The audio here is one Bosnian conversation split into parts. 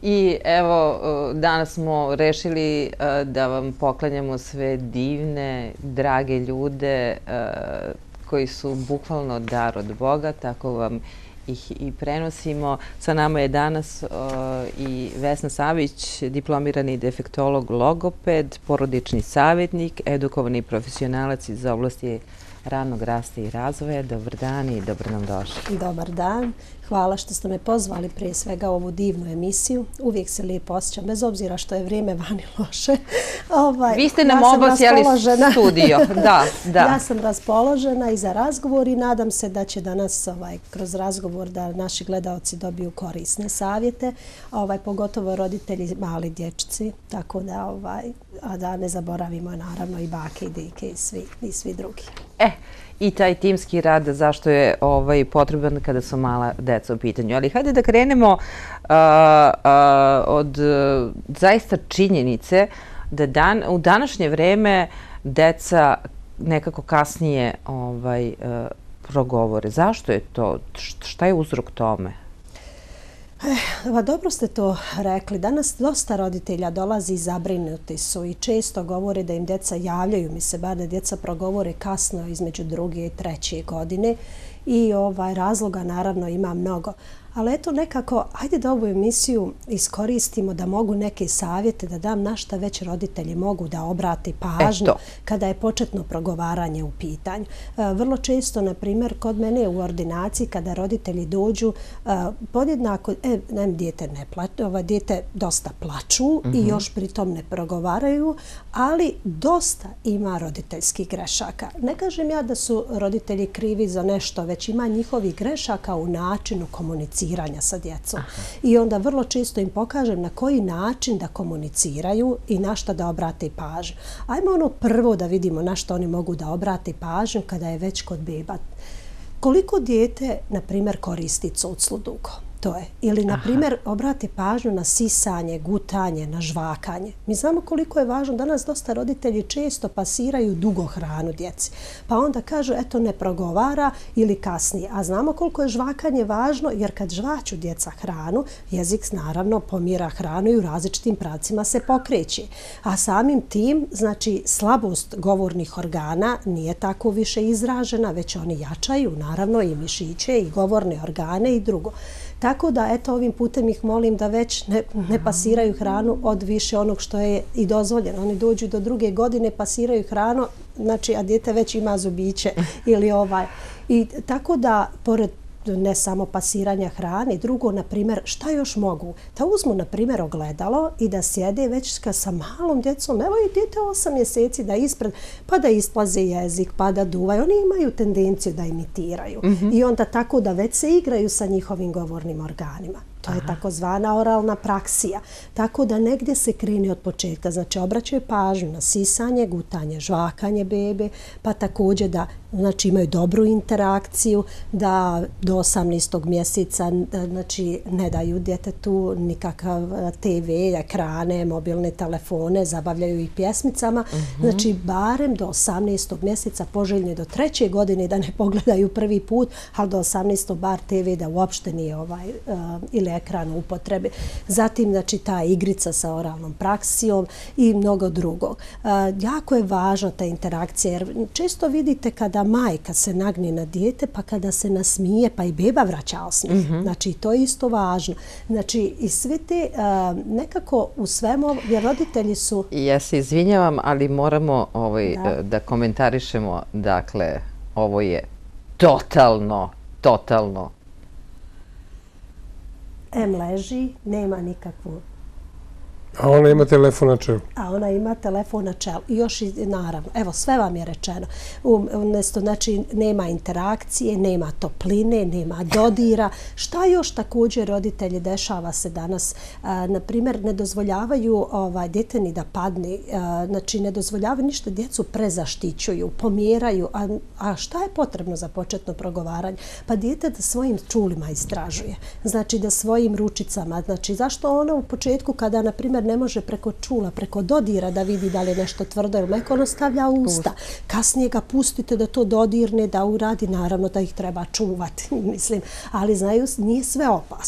I evo, danas smo rešili da vam poklanjamo sve divne, drage ljude koji su bukvalno dar od Boga, tako vam ih i prenosimo. Sa nama je danas i Vesna Savić, diplomirani defektolog, logoped, porodični savjetnik, edukovani profesionalac iz oblasti ranog rasta i razvoja. Dobar dan i dobro nam došli. Dobar dan. Hvala što ste me pozvali prije svega u ovu divnu emisiju. Uvijek se lijepo osjećam, bez obzira što je vrijeme vani loše. Vi ste nam obasjali studio. Da. Ja sam raspoložena i za razgovor i nadam se da će danas kroz razgovor da naši gledaoci dobiju korisne savjete, pogotovo roditelji mali dječci, tako da, a da ne zaboravimo naravno i bake i deke i svi drugi. I taj timski rad, zašto je potreban kada su mala deca u pitanju. Ali hajde da krenemo od zaista činjenice da u današnje vreme deca nekako kasnije progovore. Zašto je to? Šta je uzrok tome? Dobro ste to rekli. Danas dosta roditelja dolazi i zabrinuti su i često govore da im djeca javljaju, mi se bar da djeca progovore kasno između 2. i 3. godine i razloga naravno ima mnogo. Ali eto nekako, ajde da ovu emisiju iskoristimo da mogu neke savjete da dam na šta već roditelji mogu da obrate pažnju kada je početno progovaranje u pitanju. Vrlo često, na primjer, kod mene u ordinaciji kada roditelji dođu, podjednako, dijete dosta plaču i još pritom ne progovaraju, ali dosta ima roditeljskih grešaka. Ne kažem ja da su roditelji krivi za nešto, već ima njihovih grešaka u načinu komuniciranja sa djecom. I onda vrlo često im pokažem na koji način da komuniciraju i na šta da obrate pažnju. Ajmo prvo da vidimo na što oni mogu da obrate pažnju kada je već kod beba. Koliko dijete, na primjer, koristi cuclu dugo? To je. Ili, na primjer, obrate pažnju na sisanje, gutanje, na žvakanje. Mi znamo koliko je važno. Danas dosta roditelji često pasiraju dugo hranu djeci. Pa onda kažu, eto, ne progovara ili kasnije. A znamo koliko je žvakanje važno, jer kad žvaću djeca hranu, jezik naravno pomjera hranu i u različitim pravcima se pokreće. A samim tim, znači, slabost govornih organa nije tako više izražena, već oni jačaju, naravno, i mišiće, i govorne organe i drugo. Tako da, eto, ovim putem ih molim da već ne pasiraju hranu od više onog što je i dozvoljeno. Oni dođu do 2. godine, pasiraju hranu, znači, a dijete već ima zubiće ili I tako da, pored ne samo pasiranja hrane, drugo, na primjer, šta još mogu? Da uzmu, na primjer, ogledalo i da sjede već sa malom djecom, evo i dijete 8 mjeseci da ispred, pa da isplaze jezik, pa da duvaju. Oni imaju tendenciju da imitiraju. I onda tako da već se igraju sa njihovim govornim organima. To je takozvana oralna praksija. Tako da negdje se krene od početka. Znači, obraćaju pažnju na sisanje, gutanje, žvakanje bebe, pa također da imaju dobru interakciju, da do 18. mjeseca ne daju djetetu nikakav TV, ekrane, mobilne telefone, zabavljaju ih pjesmicama. Znači, barem do 18. mjeseca, poželjno do 3. godine da ne pogledaju prvi put, ali do 18. bar TV da uopšte nije ili ekran u upotrebi. Zatim, znači, ta igrica sa oralnom praksijom i mnogo drugog. Jako je važna ta interakcija, jer često vidite kada majka se nagne na dijete, pa kada se nasmije, pa i beba vraća osmijeh. Znači, to je isto važno. Znači, i sve te nekako u svemu, jer roditelji su... Ja se izvinjavam, ali moramo da komentarišemo. Dakle, ovo je totalno leži, nema nikakvu... A ona ima telefon na čelu. I još i naravno, evo, sve vam je rečeno. Znači, nema interakcije, nema topline, nema dodira. Šta još također roditelji dešava se danas? Naprimjer, ne dozvoljavaju dijete ni da padne. Znači, ne dozvoljavaju ništa, djecu prezaštićuju, pomjeraju. A šta je potrebno za početno progovaranje? Pa dijete da svojim čulima istražuje. Znači, da svojim ručicama. Znači, zašto ono u početku kada, na primjer, ne može preko čula, preko dodira da vidi da li je nešto tvrdo ili meko, ono stavlja u usta. Kasnije ga pustite da to dodirne, da uradi, naravno da ih treba čuvati, mislim. Ali znaju, nije sve opasno.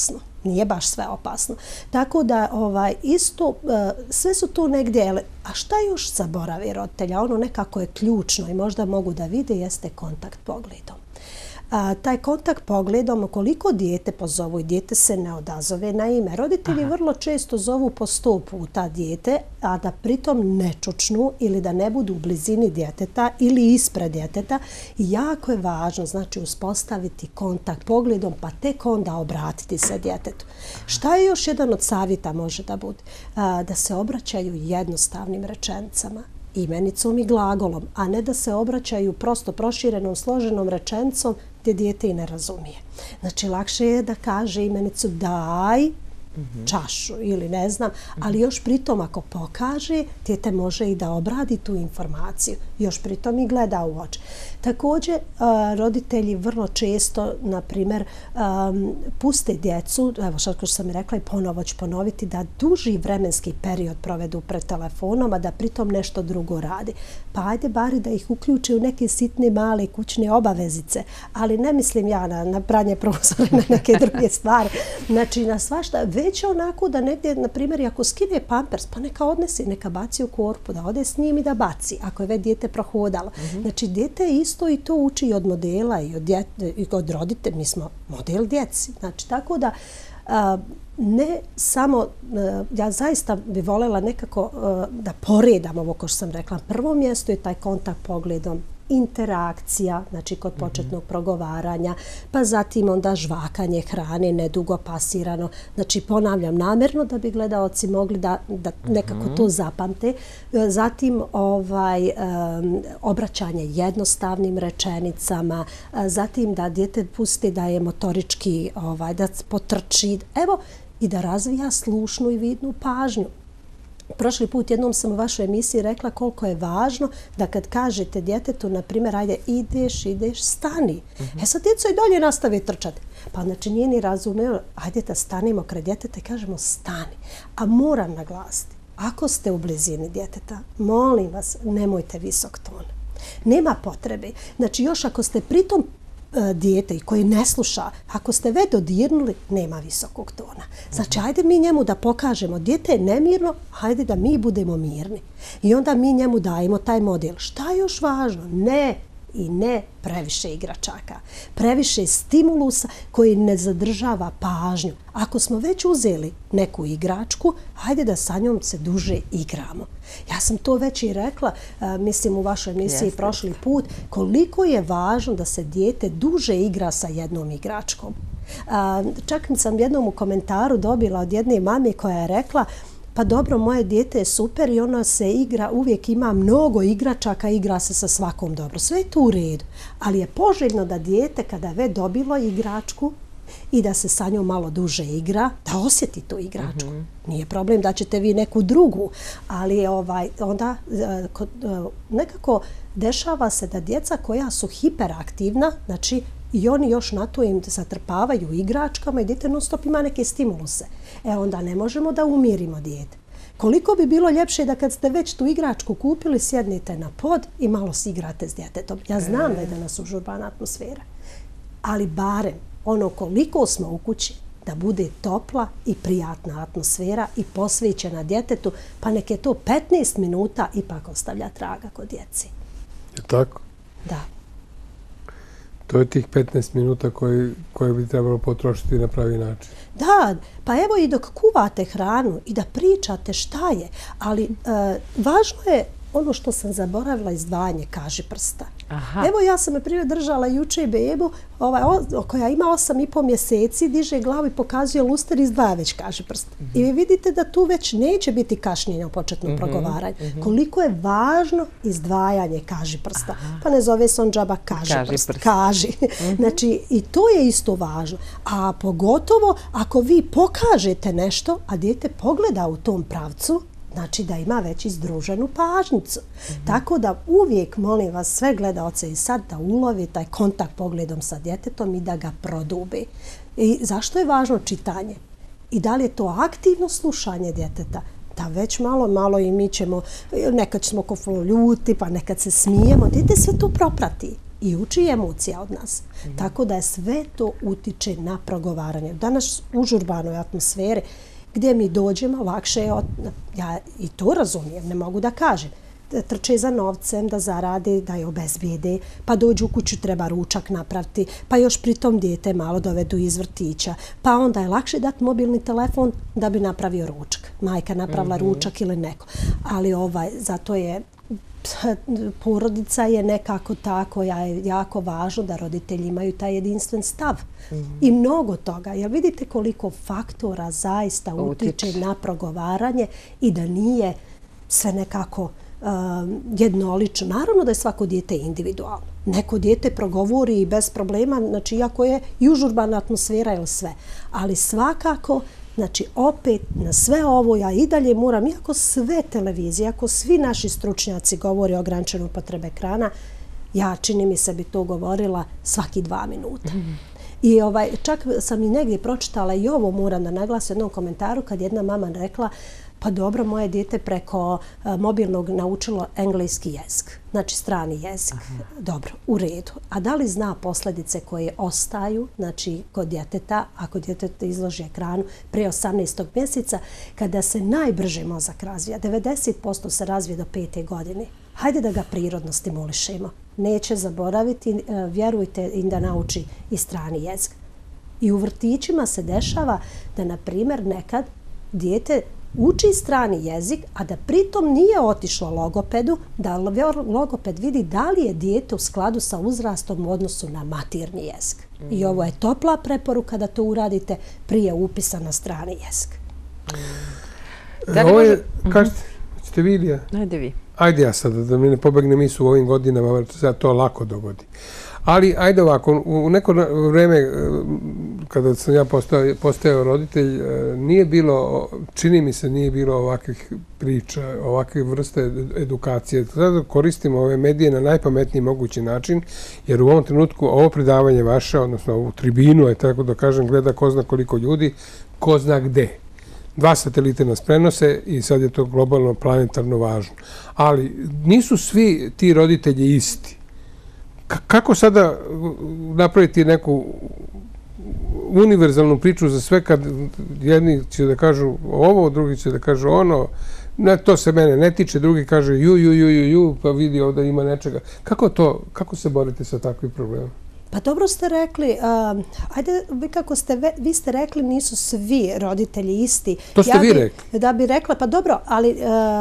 nije baš sve opasno. Tako da isto, sve su tu negdje, a šta još zaboravi roditelja? Ono nekako je ključno i možda mogu da vide jeste kontakt pogledom. Taj kontakt pogledom, koliko dijete pozovu i dijete se ne odazove na ime. Roditelji vrlo često zovu po 100 puta dijete, a da pritom ne čučnu ili da ne budu u blizini djeteta ili ispred djeteta. Jako je važno, znači, uspostaviti kontakt pogledom, pa tek onda obratiti se djetetu. Šta je još jedan od savjeta može da bude? Da se obraćaju jednostavnim rečenicama, imenicom i glagolom, a ne da se obraćaju prosto proširenom, složenom rečenicom gdje dijete i ne razumije. Znači, lakše je da kaže imenicu daj čašu ili ne znam, ali još pritom ako pokaže, dijete može i da obradi tu informaciju. Još pritom i gleda u oči. Također, roditelji vrlo često, na primjer, puste djecu, evo što sam i rekla i ponovo ću ponoviti, da duži vremenski period provedu pred telefonom, a da pritom nešto drugo radi. Pa ajde bari da ih uključe u neke sitne male kućne obavezice, ali ne mislim ja na pranje prozora, na neke druge stvari. Znači, na svašta, već onako da negdje, na primjer, ako skine pampers, pa neka odnesi, neka baci u korpu, da ode s njim i da baci, ako je već dijete prohodalo. Znači, dijete isto i to uči i od modela i od roditelja. Mi smo model djeci. Znači, tako da ne samo, ja zaista bi voljela nekako da poredam ovo ko što sam rekla. Prvo mjesto je taj kontakt pogledom, interakcija, znači kod početnog progovaranja, pa zatim onda žvakanje hrane, nedugo pasirano. Znači, ponavljam namjerno da bi gledaoci mogli da nekako to zapamte. Zatim obraćanje jednostavnim rečenicama, zatim da dijete pusti da je motorički, da potrči, evo, i da razvija slušnu i vidnu pažnju. Prošli put jednom sam u vašoj emisiji rekla koliko je važno da kad kažete djetetu, na primjer, ajde, ideš, stani. Sad djeco i dalje nastave trčati. Pa znači nije ni razumio, ajde da stanemo kraj djeteta i kažemo stani. A moram naglasiti, ako ste u blizini djeteta, molim vas, nemojte visok ton. Nema potrebe. Znači, još ako ste pritom dijete i koji ne sluša, ako ste već dodirnuli, nema visokog tona. Znači, ajde mi njemu da pokažemo, dijete je nemirno, ajde da mi budemo mirni. I onda mi njemu dajemo taj model. Šta je još važno? Ne i ne previše igračaka. Previše stimulusa koji ne zadržava pažnju. Ako smo već uzeli neku igračku, ajde da sa njom se duže igramo. Ja sam to već i rekla, mislim u vašoj emisiji prošli put, koliko je važno da se dijete duže igra sa jednom igračkom. Čak sam jednom u komentaru dobila od jedne mame koja je rekla, pa dobro, moje dijete je super i ono se igra, uvijek ima mnogo igračaka, igra se sa svakom dobro. Sve je to u redu, ali je poželjno da dijete kada je već dobilo igračku i da se sa njom malo duže igra, da osjeti tu igračku. Nije problem da ćete vi neku drugu, ali onda nekako dešava se da djeca koja su hiperaktivna, znači i oni još na to im zatrpavaju igračkama i dijete non stop ima neke stimuluse. Onda ne možemo da umirimo dijete. Koliko bi bilo ljepše da kad ste već tu igračku kupili, sjednite na pod i malo se igrate s djetetom. Ja znam da je danas užurbana atmosfera, ali barem ono koliko smo u kući, da bude topla i prijatna atmosfera i posvećena djetetu, pa nek je to 15 minuta ipak ostavlja traga kod djeci. Je tako? Da. To je tih 15 minuta koje bi trebalo potrošiti na pravi način. Da, pa evo i dok kuvate hranu i da pričate šta je, ali važno je ono što sam zaboravila, izdvajanje kaži prsta. Evo ja sam, na primjer, držala juče bebu koja ima 8,5 mjeseci, diže glavu i pokazuje luster i izdvaja već kaži prst. I vi vidite da tu već neće biti kašnjenja u početnom progovaranju. Koliko je važno izdvajanje kaži prsta. Pa ne zove se on džaba kaži prst. Kaži. Znači, i to je isto važno. A pogotovo ako vi pokažete nešto, a dijete pogleda u tom pravcu, znači da ima već izdruženu pažnjicu. Tako da uvijek molim vas sve gledaoce i sad da ulovi taj kontakt pogledom sa djetetom i da ga produbi. I zašto je važno čitanje? I da li je to aktivno slušanje djeteta? Da već malo i mi ćemo, nekad ćemo ljuti, pa nekad se smijemo. Dijete sve to proprati. i uči emocija od nas. Tako da je sve to utiče na progovaranje. Danas u užurbanoj atmosferi gdje mi dođemo, lakše je, ja i to razumijem, ne mogu da kažem, trče za novcem, da zaradi, da je obezbijede, pa dođu u kuću, treba ručak napraviti, pa još pritom dijete malo dovedu iz vrtića, pa onda je lakše dati mobilni telefon da bi napravio ručak. Majka napravila ručak ili neko. Ali zato je porodica je nekako tako, je jako važno da roditelji imaju taj jedinstven stav. I mnogo toga. Jer vidite koliko faktora zaista utiče na progovaranje i da nije sve nekako jednolično. Naravno da je svako dijete individualno. Neko dijete progovori i bez problema, znači iako je i užurbana atmosfera ili sve. Ali svakako, znači opet na sve ovo ja i dalje moram, iako sve televizije, iako svi naši stručnjaci govore o ograničenoj upotrebi ekrana, ja čini mi se bi to govorila svaki 2 minuta. I čak sam i negdje pročitala i ovo moram da naglasim u jednom komentaru kad jedna mama rekla pa dobro, moje dijete preko mobilnog naučilo engleski jezik, znači strani jezik. Dobro, u redu. A da li zna posljedice koje ostaju, znači kod djeteta, ako djetete izloži ekranu prije 18. mjeseca, kada se najbrže mozak razvija, 90% se razvije do 5. godine. Hajde da ga prirodno stimulišemo. Neće zaboraviti, vjerujte, i da nauči i strani jezik. I u vrtićima se dešava da, na primjer, nekad dijete uči strani jezik, a da pritom nije otišlo logopedu, da logoped vidi da li je dijete u skladu sa uzrastom u odnosu na materni jezik. I ovo je topla preporuka da to uradite prije upisa na strani jezik. Ovo je, kažete, ćete vi ili ja? Ajde vi. Ajde ja sad, da mi ne pobegne misao u ovim godinama, se to lako dogodi. Ali, ajde ovako, u neko vreme, kada sam ja postajao roditelj, nije bilo, čini mi se, nije bilo ovakvih priča, ovakve vrste edukacije. Sada koristimo ove medije na najpametniji mogući način, jer u ovom trenutku ovo predavanje vaše, odnosno ovu tribinu, je tako da kažem, gleda ko zna koliko ljudi, ko zna gde. 2 satelite nas prenose i sad je to globalno, planetarno važno. Ali nisu svi ti roditelji isti. Kako sada napraviti neku univerzalnu priču za sve kad jedni će da kažu ovo, drugi će da kažu ono, to se mene ne tiče, drugi kaže ju, pa vidi ovdje ima nečega. Kako se borite sa takvim problemom? Pa dobro ste rekli, ajde, vi ste rekli nisu svi roditelji isti. To ste vi rekli. Da bi rekla, pa dobro, ali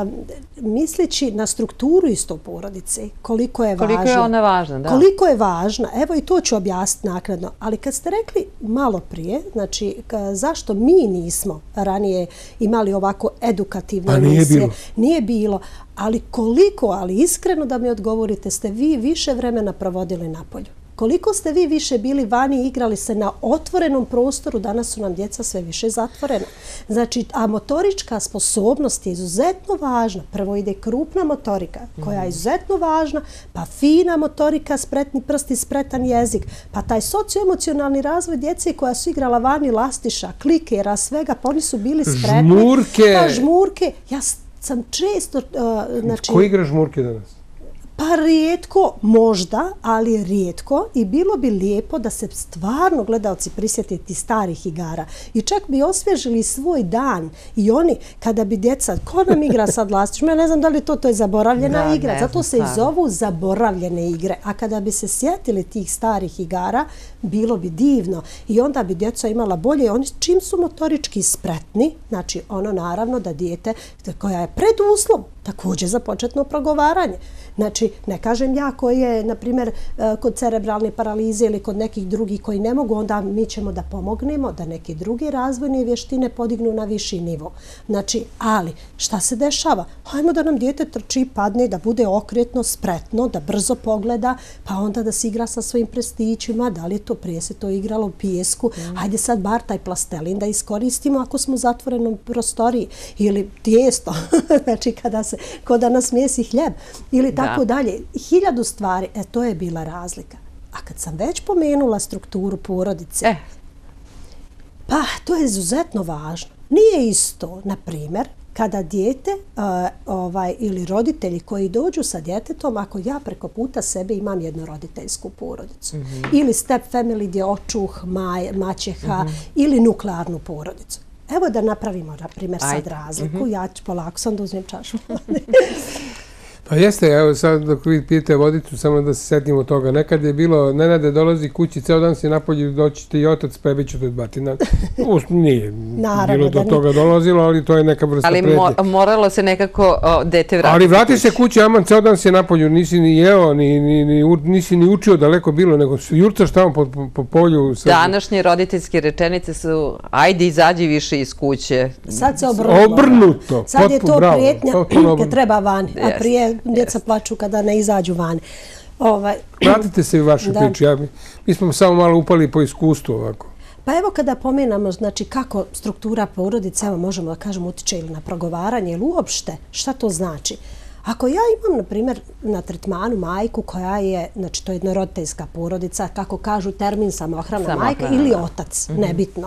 misleći na strukturu isto porodice, koliko je važna. Koliko je ona važna, da. Koliko je važna, evo i to ću objasniti naknadno. Ali kad ste rekli malo prije, znači zašto mi nismo ranije imali ovako edukativne emisije? Nije bilo. Nije bilo. Ali koliko, ali iskreno da mi odgovorite, ste vi više vremena provodili napolju? Koliko ste vi više bili vani i igrali se na otvorenom prostoru, danas su nam djeca sve više zatvorena. Znači, a motorička sposobnost je izuzetno važna. Prvo ide krupna motorika, koja je izuzetno važna, pa fina motorika, spretni prsti, spretan jezik, pa taj socioemocionalni razvoj djece koja su igrala vani lastiša, klikera, svega, pa oni su bili spretni. Žmurke! Pa žmurke, ja sam često... Ko igra žmurke danas? Pa rijetko, možda, ali rijetko, i bilo bi lijepo da se stvarno gledalci prisjete tih starih igara i čak bi osvježili svoj dan i oni, kada bi djeca, ko nam igra sad lastiš, ja ne znam da li to je zaboravljena igra, zato se i zovu zaboravljene igre, a kada bi se sjetili tih starih igara, bilo bi divno i onda bi djeca imala bolje, oni čim su motorički spretni, znači ono naravno da dijete koja je preduslov također za početno progovaranje. Znači, ne kažem ja koji je, na primjer, kod cerebralne paralize ili kod nekih drugih koji ne mogu, onda mi ćemo da pomognemo da neke druge razvojne vještine podignu na viši nivo. Znači, ali šta se dešava? Hajmo da nam dijete trči, padne, da bude okretno, spretno, da brzo pogleda, pa onda da se igra sa svojim prstićima, da li je to prije se to igralo u pijesku, hajde sad bar taj plastelin da iskoristimo ako smo u zatvorenom prostoriji ili tijesto, znači ko da nas mjesi hljeb ili tako dalje. 1000 stvari, to je bila razlika. A kad sam već pomenula strukturu porodice, Pa, to je izuzetno važno. Nije isto, na primjer, kada dijete ili roditelji koji dođu sa djetetom, ako ja preko puta sebe imam jednoroditeljsku porodicu ili step family gdje očuh, maćeha ili nuklearnu porodicu. Evo da napravimo, na primjer, sad razliku. Ja ću polako sam da uzmem čašu. Pa jeste, evo sad dok vi pijete vodicu, samo da se setimo toga. Nekad je bilo, Nenade dolazi kući, ceo dan si napolju, doći ti i otac, pa bit ću te batina. Nije bilo do toga dolazilo, ali to je neka vrsta pretnje. Ali moralo se nekako dete vratiti. Ali vrati se kući, aman, ceo dan si napolju, nisi ni jeo, nisi ni učio daleko bilo, nego jurcaš tamo po polju. Današnje roditeljske rečenice su, ajde izađi više iz kuće. Sad se obrnuto. Sad je to prijetnja kad treba van, a prije djeca plaču kada ne izađu van. Vratite se u vašu priču. Mi smo samo malo upali po iskustvu ovako. Pa evo kada pomenamo, znači kako struktura porodice, evo možemo da kažemo utiče ili na progovaranje ili uopšte, šta to znači? Ako ja imam, na primjer, na tretmanu majku koja je, znači to je jednoroditeljska porodica, kako kažu termin samohrana majka ili otac, nebitno.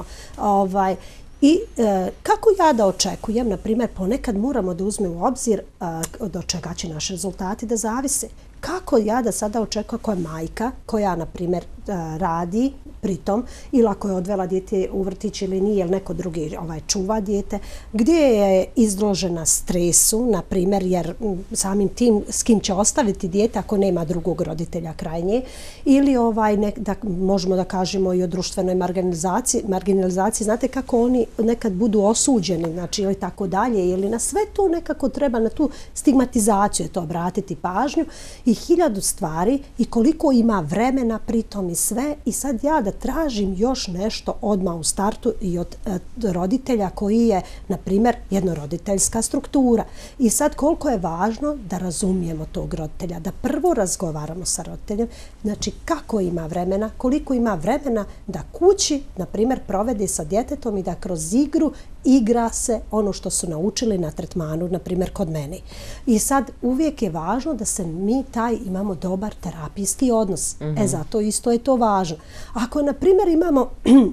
I kako ja da očekujem, na primjer, ponekad moramo da uzmem u obzir do čega će naši rezultati da zavise. Kako ja da sada očekujem koja je majka, koja, na primjer, radi pritom, ili ako je odvela dijete u vrtić ili nije, ili neko drugi čuva dijete, gdje je izložena stresu, na primjer, jer samim tim s kim će ostaviti dijete ako nema drugog roditelja kraj nje, ili možemo da kažemo i o društvenoj marginalizaciji. Znate kako oni nekad budu osuđeni, znači ili tako dalje, ili na sve to nekako treba, na tu stigmatizaciju to obratiti pažnju i 1000 stvari i koliko ima vremena pritom i sve. I sad ja da tražim još nešto odmah u startu i od roditelja koji je, na primjer, jednoroditeljska struktura. I sad koliko je važno da razumijemo tog roditelja, da prvo razgovaramo sa roditeljem, znači kako ima vremena, koliko ima vremena da kući, na primjer, provede sa djetetom i da kroz igru igra se ono što su naučili na tretmanu, na primjer, kod mene. I sad uvijek je važno da se mi imamo dobar terapijski odnos. Zato isto je to važno. Ako, na primjer, imamo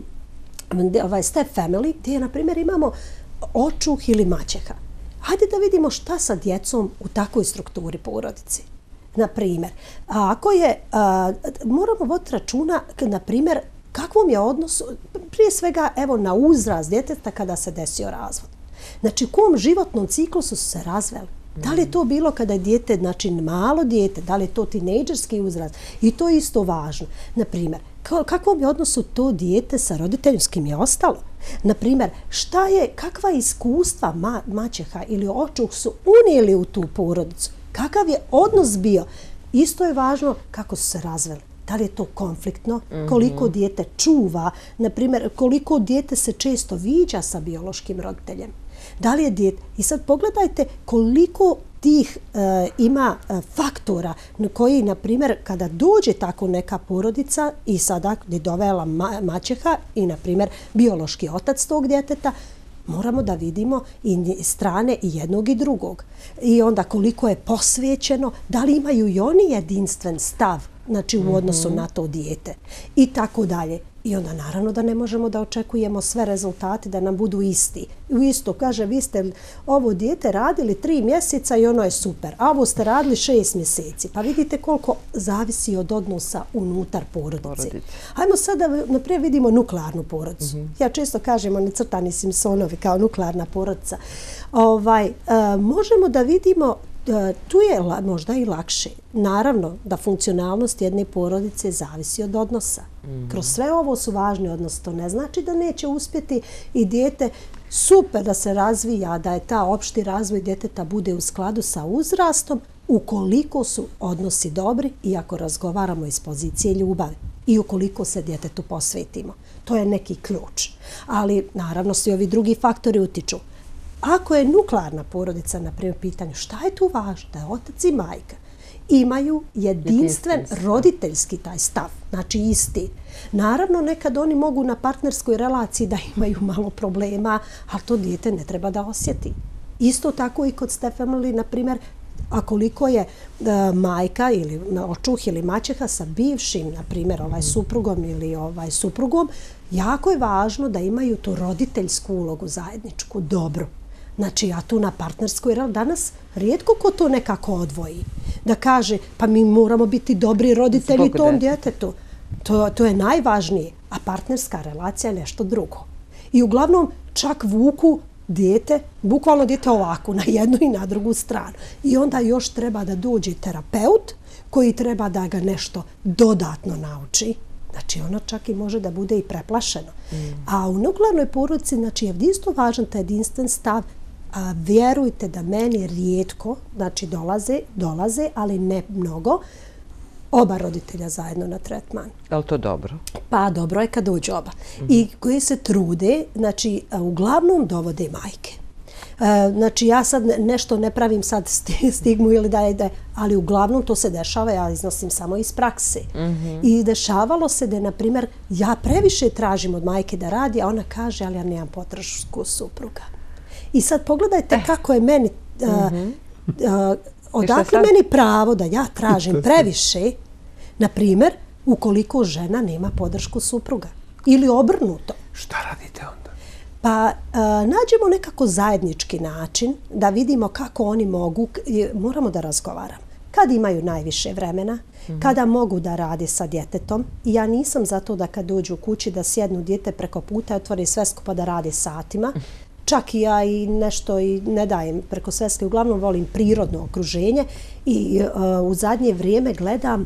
step family, gdje, na primjer, imamo očuh ili maćeha, hajde da vidimo šta sa djecom u takvoj strukturi porodici. Na primjer, moramo voditi računa, na primjer, kakvom je odnos, prije svega, evo, na uzrast djeteta kada se desio razvod. Znači, u kom životnom ciklusu su se razveli? Da li je to bilo kada je dijete, znači malo dijete, da li je to tinejdžerski uzrast? I to je isto važno. Naprimjer, kakvom je odnosu to dijete sa roditeljem s kim je ostalo? Naprimjer, kakva iskustva maćeha ili očuh su unijeli u tu porodicu? Kakav je odnos bio? Isto je važno kako su se razveli. Da li je to konfliktno? Koliko dijete čuva? Naprimjer, koliko dijete se često viđa sa biološkim roditeljem? Da li je dijete? I sad pogledajte koliko tih ima faktora koji, na primjer, kada dođe tako neka porodica i sada je dovela maćeha i, na primjer, biološki otac tog djeteta, moramo da vidimo i strane i jednog i drugog. I onda koliko je posvećeno, da li imaju i oni jedinstven stav, znači u odnosu na to dijete i tako dalje. I onda naravno da ne možemo da očekujemo sve rezultate da nam budu isti. Isto kaže, vi ste ovo dijete radili 3 mjeseca i ono je super, a ovo ste radili 6 mjeseci. Pa vidite koliko zavisi od odnosa unutar porodice. Hajmo sada naprijed vidimo nuklearnu porodicu. Ja često kažem, oni crtani Simpsonovi kao nuklearna porodica. Možemo da vidimo, tu je možda i lakše. Naravno da funkcionalnost jedne porodice zavisi od odnosa. Kroz sve ovo su važni odnosi. To ne znači da neće uspjeti i dijete super da se razvija, da je ta opšti razvoj djeteta bude u skladu sa uzrastom ukoliko su odnosi dobri i ako razgovaramo iz pozicije ljubavi i ukoliko se djetetu posvetimo. To je neki ključ. Ali naravno svi ovi drugi faktori utiču. Ako je nuklearna porodica, na primjer, pitanju šta je tu važno? Da je otac i majka imaju jedinstven roditeljski taj stav, znači isti. Naravno, nekad oni mogu na partnerskoj relaciji da imaju malo problema, ali to dijete ne treba da osjeti. Isto tako i kod step family, na primjer, a koliko je majka ili očuh ili maćeha sa bivšim, na primjer, suprugom ili suprugom, jako je važno da imaju tu roditeljsku ulogu zajedničku, dobru. Znači, ja tu na partnerskoj, jer danas rijetko ko to nekako odvoji. Da kaže, pa mi moramo biti dobri roditelji tom djetetu. To je najvažnije, a partnerska relacija je nešto drugo. I uglavnom čak vuku dijete, bukvalno dijete ovako, na jednu i na drugu stranu. I onda još treba da dođe terapeut koji treba da ga nešto dodatno nauči. Znači, ono čak i može da bude i preplašeno. A u nuklearnoj porodici, znači, je isto važan taj jedinstven stav. Vjerujte da meni rijetko, znači dolaze, ali ne mnogo, oba roditelja zajedno na tretman. Je li to dobro? Pa dobro je kad dođu oba. I koji se trude, znači uglavnom dovode majke. Znači ja sad nešto ne pravim sad stigmu ili ali uglavnom to se dešava, ja iznosim samo iz prakse. I dešavalo se da, na primjer, ja previše tražim od majke da radi, a ona kaže, ali ja nemam podršku supruga. I sad pogledajte kako je meni, odakle meni pravo da ja tražim previše, na primjer, ukoliko žena nema podršku supruga. Ili obrnuto. Šta radite onda? Pa nađemo nekako zajednički način da vidimo kako oni mogu, moramo da razgovaramo. Kad imaju najviše vremena, kada mogu da rade sa djetetom. I ja nisam za to da kad dođu u kući da sjednu dijete preko puta i otvori svesku pa da rade satima. Čak i ja i nešto i ne dajem preko sveske. Uglavnom volim prirodno okruženje i u zadnje vrijeme gledam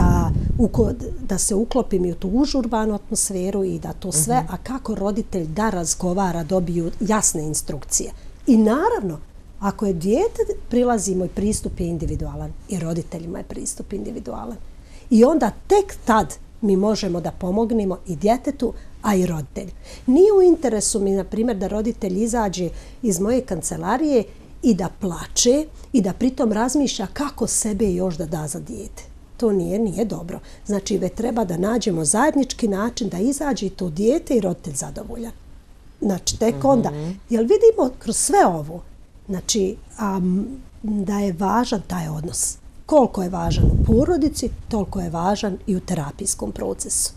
da se uklopim i u tu užurbanu atmosferu i da to sve, a kako roditelj da razgovara, dobiju jasne instrukcije. I naravno, ako je dijete, prilazimo i pristup je individualan i roditeljima je pristup individualan. I onda tek tad mi možemo da pomognemo i djetetu, a i roditelju. Nije u interesu mi, na primjer, da roditelj izađe iz moje kancelarije i da plače i da pritom razmišlja kako sebe još da da za dijete. To nije dobro. Znači, već treba da nađemo zajednički način da izađe to dijete i roditelj zadovoljan. Znači, tek onda. Jer vidimo kroz sve ovo, znači, da je važan taj odnos. Koliko je važan u porodici, toliko je važan i u terapijskom procesu.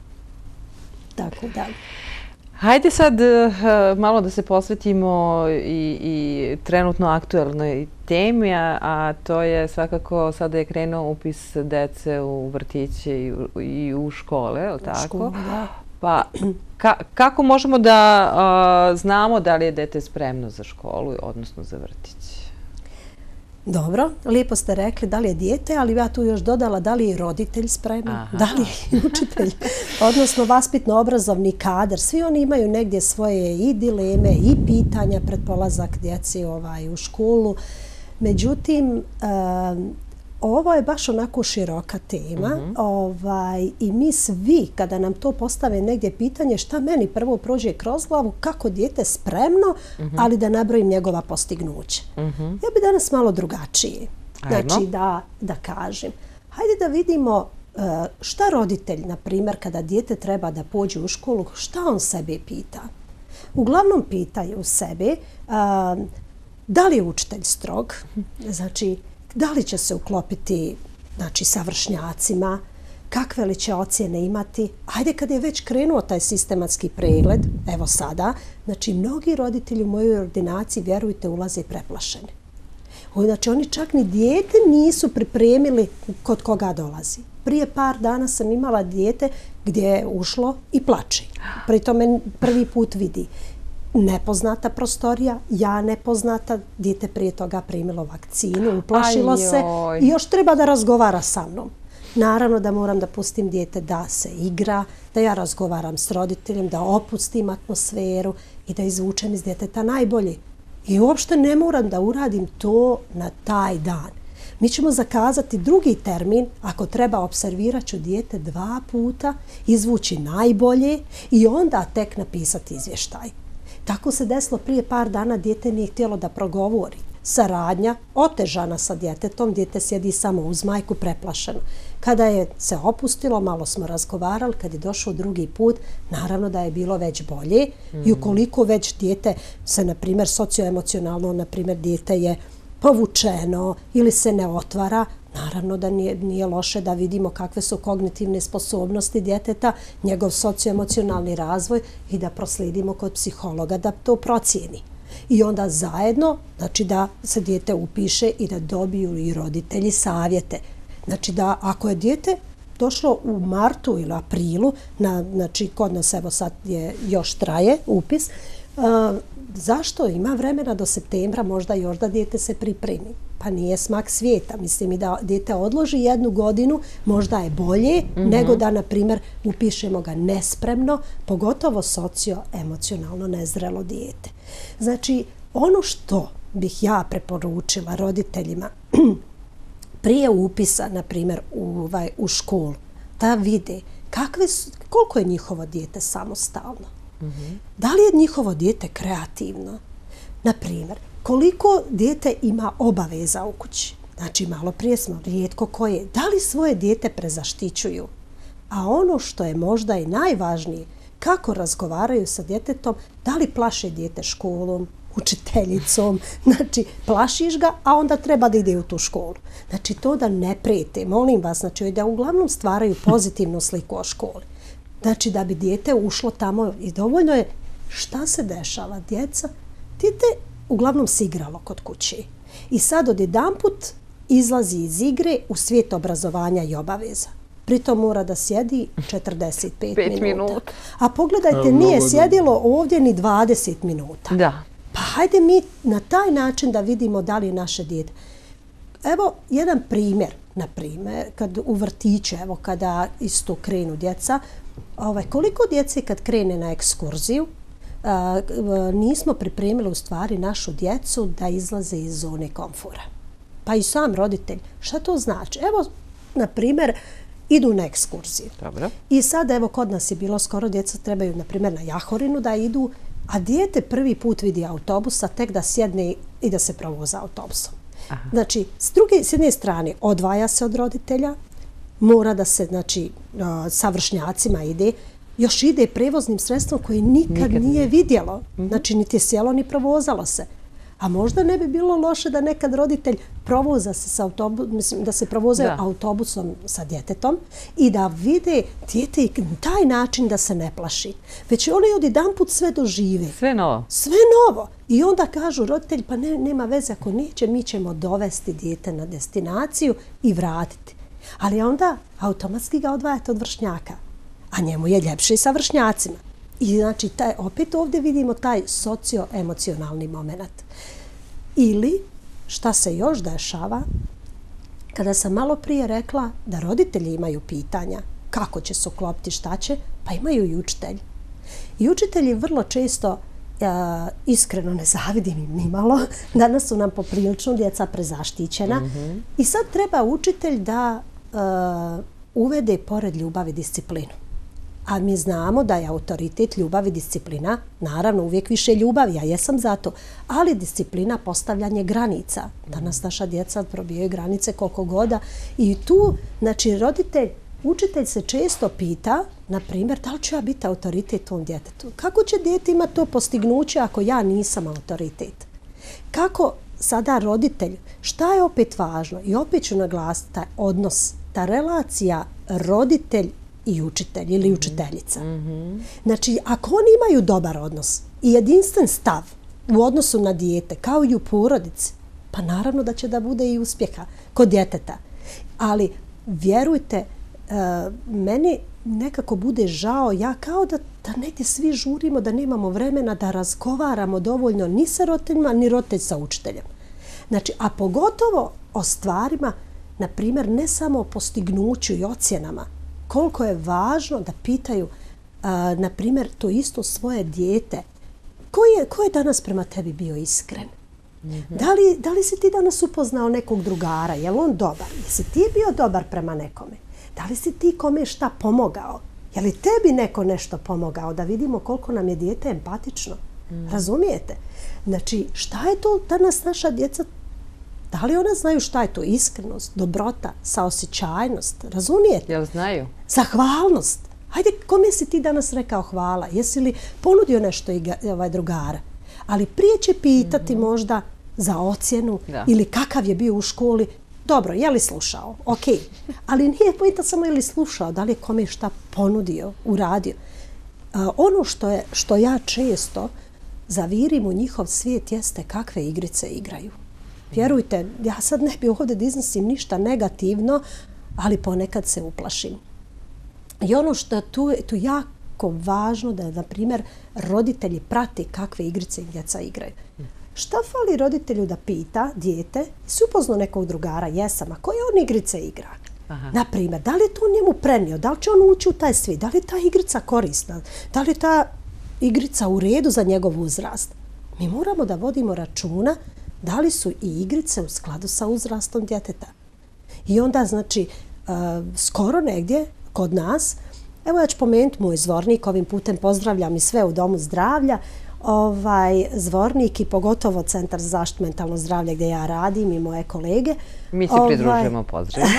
Tako da. Hajde sad malo da se posvetimo i trenutno aktuelnoj temi, a to je svakako sada je krenuo upis dece u vrtiće i u škole, je li tako? Škole, da. Pa kako možemo da znamo da li je dete spremno za školu, odnosno za vrtić? Dobro, lijepo ste rekli da li je dijete, ali ja tu još dodala da li je roditelj spreman, da li je učitelj, odnosno vaspitno-obrazovni kadar. Svi oni imaju negdje svoje i dileme i pitanja pred polazak djeci u školu. Međutim, ovo je baš onako široka tema i mi svi, kada nam to postave negdje pitanje šta meni prvo prođe kroz glavu, kako dijete spremno, ali da nabrojim njegova postignuća. Ja bi danas malo drugačije. Znači da kažem. Hajde da vidimo šta roditelj, na primjer, kada dijete treba da pođe u školu, šta on sebe pita. Uglavnom pitaju sebe da li je učitelj strog, znači da li će se uklopiti sa vršnjacima, kakve li će ocjene imati. Ajde, kad je već krenuo taj sistematski pregled, evo sada, znači mnogi roditelji u mojoj ordinaciji, vjerujte, ulaze preplašeni. Znači oni čak ni dijete nisu pripremili kod koga dolazi. Prije par dana sam imala dijete gdje je ušlo i plače. Pri tome prvi put vidi. Nepoznata prostorija, ja nepoznata, dijete prije toga primilo vakcinu, uplašilo se i još treba da razgovara sa mnom. Naravno da moram da pustim dijete da se igra, da ja razgovaram s roditeljem, da opustim atmosferu i da izvučem iz djeteta najbolje. I uopšte ne moram da uradim to na taj dan. Mi ćemo zakazati drugi termin, ako treba observirat ću dijete 2 puta, izvući najbolje i onda tek napisati izvještaj. Tako se desilo prije par dana, dijete nije htjelo da progovori. Saradnja otežana sa djetetom, dijete sjedi samo uz majku preplašeno. Kada je se opustilo, malo smo razgovarali, kad je došao drugi put, naravno da je bilo već bolje i ukoliko već dijete se, na primjer, socioemocionalno, na primjer, dijete je povučeno ili se ne otvara, naravno da nije loše da vidimo kakve su kognitivne sposobnosti djeteta, njegov socioemocionalni razvoj i da proslijedimo kod psihologa da to procijeni. I onda zajedno, znači da se dijete upiše i da dobiju i roditelji savjete. Znači da ako je dijete došlo u martu ili aprilu, znači kod nas evo sad još traje upis, zašto ima vremena do septembra možda još da dijete se pripremi? Pa nije smak svijeta. Mislim i da dijete odloži 1 godinu, možda je bolje nego da, na primjer, upišemo ga nespremno, pogotovo socioemocionalno nezrelo dijete. Znači, ono što bih ja preporučila roditeljima prije upisa, na primjer, u školu, da vide koliko je njihovo dijete samostalno. Da li je njihovo dijete kreativno? Na primjer, koliko dijete ima obaveza u kući? Znači, malo prije smo rijetko koje. Da li svoje dijete prezaštićuju? A ono što je možda i najvažnije, kako razgovaraju sa djetetom, da li plaše dijete školom, učiteljicom, znači plašiš ga, a onda treba da ide u tu školu. Znači, to da ne prijete, molim vas, znači da uglavnom stvaraju pozitivnu sliku o školi. Znači, da bi dijete ušlo tamo i dovoljno je šta se dešava. Dijete uglavnom se igralo kod kuće. I sad odjedanput izlazi iz igre u svijet obrazovanja i obaveza. Pritom mora da sjedi 45 minuta. A pogledajte, nije sjedilo ovdje ni 20 minuta. Da. Pa hajde mi na taj način da vidimo da li je naše dijete. Evo jedan primjer, na primjer, kad u vrtiću, evo kada isto krenu djeca, koliko djece kad krene na ekskurziju, nismo pripremili u stvari našu djecu da izlaze iz zone komfora. Pa i sam roditelj. Šta to znači? Evo, na primjer, idu na ekskurziju. Dobro. I sad, evo, kod nas je bilo skoro, djeca trebaju, na primjer, na Jahorinu da idu, a dijete prvi put vidi autobusa, tek da sjedne i da se provoza autobusom. Aha. Znači, s jedne strane, odvaja se od roditelja, mora da se, znači, sa vršnjacima ide, još ide prevoznim sredstvom koje nikad nije vidjelo. Znači, niti je sjelo, ni provozalo se. A možda ne bi bilo loše da nekad roditelj provoza se sa autobusom, da se provoze autobusom sa djetetom i da vide dijete i taj način da se ne plaši. Već oni odjedanput sve dožive. Sve novo. Sve novo. I onda kažu roditelj, pa nema veze, ako neće, mi ćemo dovesti dijete na destinaciju i vratiti. Ali onda automatski ga odvajate od vršnjaka. A njemu je ljepše i sa vršnjacima. I znači, opet ovdje vidimo taj socioemocionalni moment. Ili, šta se još dešava, kada sam malo prije rekla da roditelji imaju pitanja kako će se uklopiti, šta će, pa imaju i učitelji. I učitelji vrlo često, iskreno ne zavidim im nimalo, danas su nam poprilično djeca prezaštićena. I sad treba učitelj da uvede pored ljubavi disciplinu. A mi znamo da je autoritet, ljubav i disciplina, naravno uvijek više ljubavi, ja jesam za to, ali disciplina, postavljanje granica. Danas naša djeca probijaju granice koliko goda i tu, znači, učitelj se često pita, na primjer, da li ću ja biti autoritet tom djetetu? Kako će dijete imati to postignuće ako ja nisam autoritet? Kako sada roditelj, šta je opet važno? I opet ću naglasiti taj odnos, ta relacija roditelj i učitelj ili učiteljica. Znači, ako oni imaju dobar odnos i jedinstven stav u odnosu na dijete, kao i u porodici, pa naravno da će da bude i uspjeha kod djeteta. Ali, vjerujte, meni nekako bude žao, ja kao da negdje svi žurimo, da nemamo vremena da razgovaramo dovoljno ni sa roditeljima, ni roditelj sa učiteljem. Znači, a pogotovo o stvarima, na primjer, ne samo o postignuću i ocjenama, koliko je važno da pitaju, na primjer, to isto svoje dijete. Ko je danas prema tebi bio iskren? Da li si ti danas upoznao nekog drugara? Je li on dobar? Jesi ti bio dobar prema nekome? Da li si ti kome šta pomogao? Je li tebi neko nešto pomogao? Da vidimo koliko nam je dijete empatično. Razumijete? Znači, šta je to danas naša djeca? Da li ona znaju šta je to iskrenost, dobrota, saosjećajnost? Razumijete? Jel znaju? Zahvalnost. Hajde, kome si ti danas rekao hvala? Jesi li ponudio nešto drugara? Ali prije će pitati možda za ocjenu ili kakav je bio u školi. Dobro, je li slušao? Ok. Ali nije pojenta samo je li slušao, da li je kome šta ponudio, uradio. Ono što ja često zavirim u njihov svijet jeste kakve igrice igraju. Vjerujte, ja sad ne bi ovdje da iznosim ništa negativno, ali ponekad se uplašim. I ono što je tu jako važno da, na primjer, roditelji prati kakve igrice djeca igraju. Šta fali roditelju da pita dijete, si upoznao nekog drugara, jesam, a koje on igrice igra? Naprimjer, da li je to njemu prenio, da li će on ući u taj svijet, da li je ta igrica korisna, da li je ta igrica u redu za njegov uzrast? Mi moramo da vodimo računa da li su i igrice u skladu sa uzrastom djeteta. I onda, znači, skoro negdje kod nas, evo ja ću pomenuti moj Zvornik, ovim putem pozdravljam i sve u Domu zdravlja, Zvornik i pogotovo Centar za zaštitu mentalnog zdravlja gdje ja radim i moje kolege. Mi se pridružujemo pozdravima.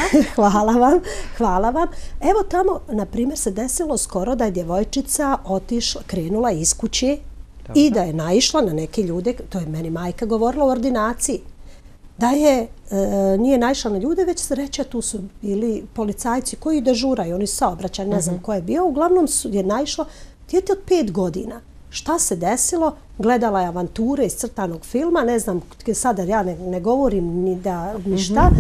Hvala vam. Evo tamo, na primjer, se desilo skoro da je djevojčica krenula iz kuće i da je naišla na neke ljude, to je meni majka govorila u ordinaciji, da nije naišla na ljude, već se reče tu su bili policajci koji dežuraju, oni saobraćaju, ne znam ko je bio. Uglavnom je naišlo dijete od 5 godina. Šta se desilo? Gledala je avanture iz crtanog filma, ne znam, sada ja ne govorim ni šta,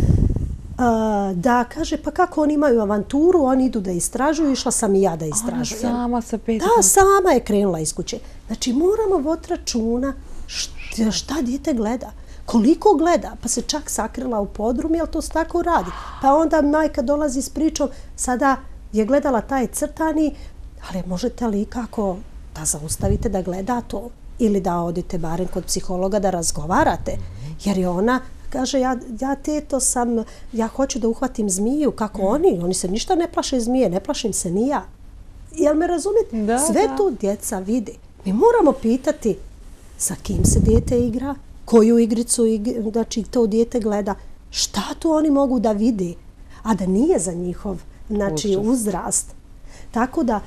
da kaže pa kako oni imaju avanturu, oni idu da istražuju, išla sam i ja da istražujem. Ona sama sa 5 godina? Da, sama je krenula iz kuće. Znači moramo voditi računa šta dijete gleda. Koliko gleda, pa se čak sakrila u podrum, jel to se tako radi. Pa onda majka dolazi s pričom, sada je gledala taj crtani, ali možete li kako da zaustavite da gleda to ili da odite barem kod psihologa da razgovarate, jer je ona kaže, ja teto sam, ja hoću da uhvatim zmiju, kako oni se ništa ne plaše zmije, ne plašim se ni ja. Jel me razumijete? Sve to djeca vidi. Mi moramo pitati sa kim se dijete igra, koju igricu znači, to dijete gleda, šta tu oni mogu da vidi, a da nije za njihov uzrast. Tako da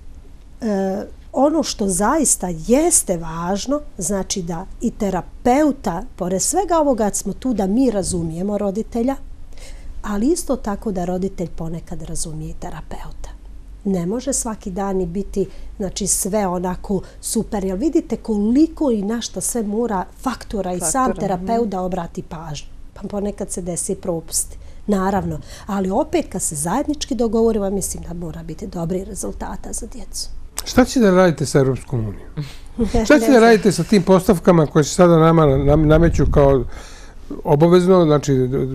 ono što zaista jeste važno, znači da i terapeuta, pored svega ovoga smo tu da mi razumijemo roditelja, ali isto tako da roditelj ponekad razumije i terapeuta. Ne može svaki dan i biti sve onako super, jer vidite koliko i na šta sve mora faktora i sam terapeut da obrati pažnju. Pa ponekad se desi propusti. Naravno, ali opet kad se zajednički dogovorimo, mislim da mora biti dobri rezultata za djecu. Šta ćete da radite sa Europskom unijom? Šta ćete da radite sa tim postavkama koje se sada nama nameću kao obavezno? Znači,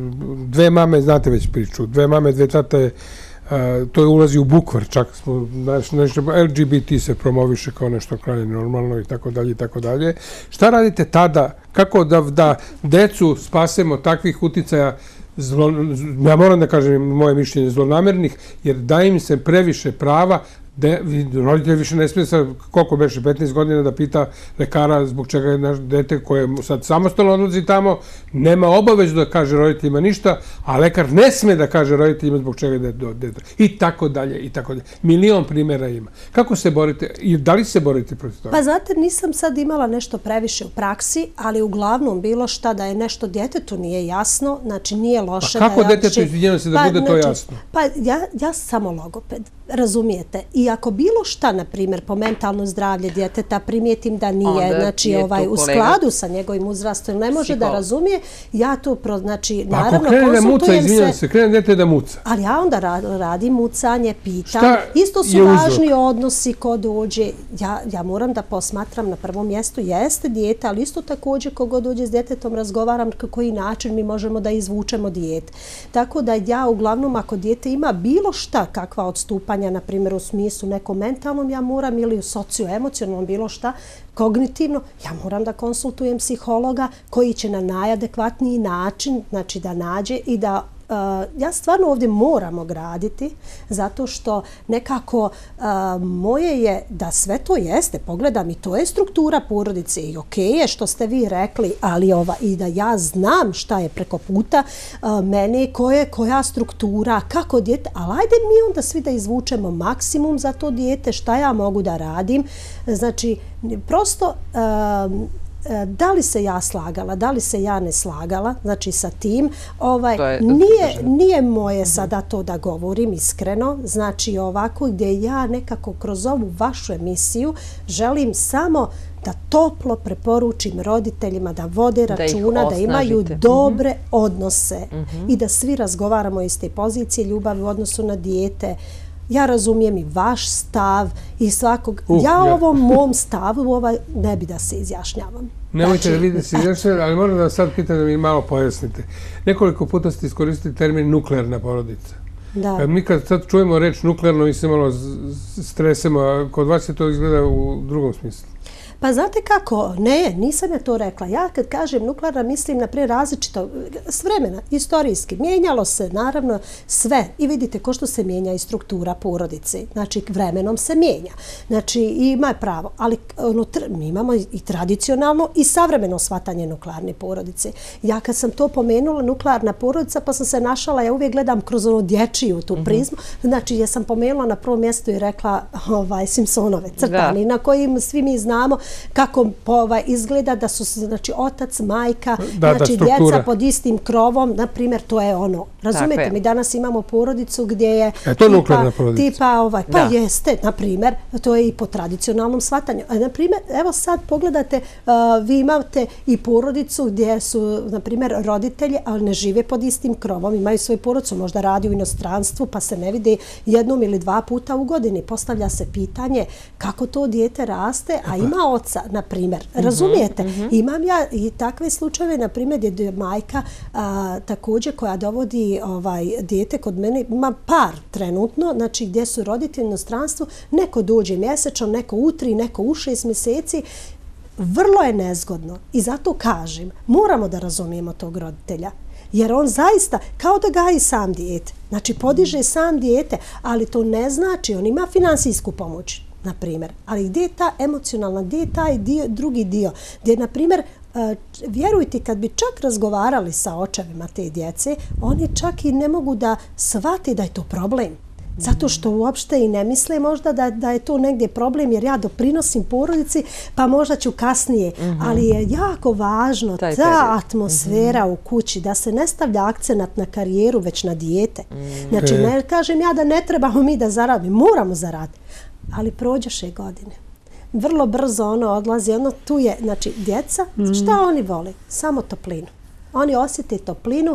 2 mame, znate već priču, 2 mame, 2 tate, to je ulazi u bukvar, čak smo, nešto, LGBT se promoviše kao nešto krajnje normalno i tako dalje i tako dalje. Šta radite tada? Kako da decu spasemo takvih uticaja, ja moram da kažem moje mišljenje, zlonamernih, jer da im se previše prava, roditelj više ne smije sa koliko beše 15 godina da pita lekara zbog čega je naš dete koje sad samostalno odlazi tamo, nema obavezu da kaže roditeljima ništa, a lekar ne smije da kaže roditeljima zbog čega je dete. I tako dalje, i tako dalje. Milion primjera ima. Kako se borite i da li se borite protiv toga? Pa znate, nisam sad imala nešto previše u praksi, ali uglavnom bilo šta da je nešto djetetu nije jasno, znači nije loše. Pa kako djetetu izvinjeno se da bude to jasno? Pa ja samo logoped, razumijete? I ako bilo šta, na primjer, po mentalno zdravlje djeteta primijetim da nije u skladu sa njegovim uzrastom, ne može da razumije, ja to, naravno, konsultujem se. Krene djete da muca. Ali ja onda radim mucanje, pitam. Isto su važni odnosi ko dođe. Ja moram da posmatram na prvom mjestu, jeste dijete, ali isto također kogo dođe s djetetom razgovaram na koji način mi možemo da izvučemo dijete. Tako da ja uglavnom ako dijete ima bilo šta, kakva odstupanja, na primjer u smislu nekom mentalnom, ja moram ili u socioemocionalnom bilo šta, kognitivno, ja moram da konsultujem psihologa koji će na najadekvatniji način, znači da nađe i da ja stvarno ovdje moramo graditi zato što nekako moje je da sve to jeste, pogledam i to je struktura porodice i okej je što ste vi rekli, ali i da ja znam šta je preko puta mene, koja struktura, kako dijete, ali ajde mi onda svi da izvučemo maksimum za to dijete, šta ja mogu da radim. Znači, prosto da li se ja slagala, da li se ja ne slagala, znači sa tim, nije moje sada to da govorim iskreno, znači ovako gdje ja nekako kroz ovu vašu emisiju želim samo da toplo preporučim roditeljima da vode računa, da imaju dobre odnose i da svi razgovaramo iz te pozicije ljubavi u odnosu na dijete. Ja razumijem i vaš stav i svakog. Ja ovom mom stavu ne bi da se izjašnjavam. Nemojte da vidite se izjašnjavati, ali moram da sad pitam da mi malo pojasnite. Nekoliko puta ste iskoristili termin nuklearna porodica. Mi kad sad čujemo reč nuklearno, mi se malo stresemo, a kod vas je to izgleda u drugom smislu. Pa znate kako? Ne, nisam ja to rekla. Ja kad kažem nuklearna mislim na prije različito s vremena, istorijski. Mijenjalo se naravno sve i vidite ko što se mijenja i struktura porodice. Znači vremenom se mijenja. Znači ima pravo, ali mi imamo i tradicionalno i savremeno shvatanje nuklearne porodice. Ja kad sam to pomenula, nuklearna porodica, pa sam se našala, ja uvijek gledam kroz dječiju tu prizmu. Znači ja sam pomenula na prvom mjestu i rekla Simpsonove crtani na kojim svi mi znamo kako izgleda da su znači otac, majka, znači djeca pod istim krovom, na primjer to je ono. Razumijete, mi danas imamo porodicu gdje je pa jeste, na primjer, to je i po tradicionalnom shvatanju. Na primjer, evo sad pogledate, vi imate i porodicu gdje su, na primjer, roditelji, ali ne žive pod istim krovom, imaju svoju porodicu, možda radi u inostranstvu, pa se ne vidi jednom ili dva puta u godini. Postavlja se pitanje kako to dijete raste, a ima oca, na primjer. Razumijete? Imam ja i takve slučajeve, na primjer, gdje je majka također koja dovodi dijete kod mene, ima par trenutno, znači gdje su roditelji u inostranstvu, neko dođe mjesečno, neko u 3, neko u 6 mjeseci. Vrlo je nezgodno i zato kažem, moramo da razumijemo tog roditelja. Jer on zaista, kao da gaji sam dijete, znači podiže sam dijete, ali to ne znači, on ima finansijsku pomoć, na primjer. Ali gdje je ta emocionalna, gdje je taj drugi dio? Gdje, na primjer, vjerujte, kad bi čak razgovarali sa očevima te djece, oni čak i ne mogu da shvati da je to problem. Zato što uopšte i ne misle možda da je to negdje problem, jer ja doprinosim porodici, pa možda ću kasnije. Ali je jako važno ta atmosfera u kući, da se ne stavlja akcenat na karijeru, već na dijete. Znači, ne kažem ja da ne trebamo mi da zaradimo, moramo zaraditi. Ali prođeše godine. Vrlo brzo ono odlazi, tu je, znači, djeca, šta oni vole? Samo toplinu. Oni osjete toplinu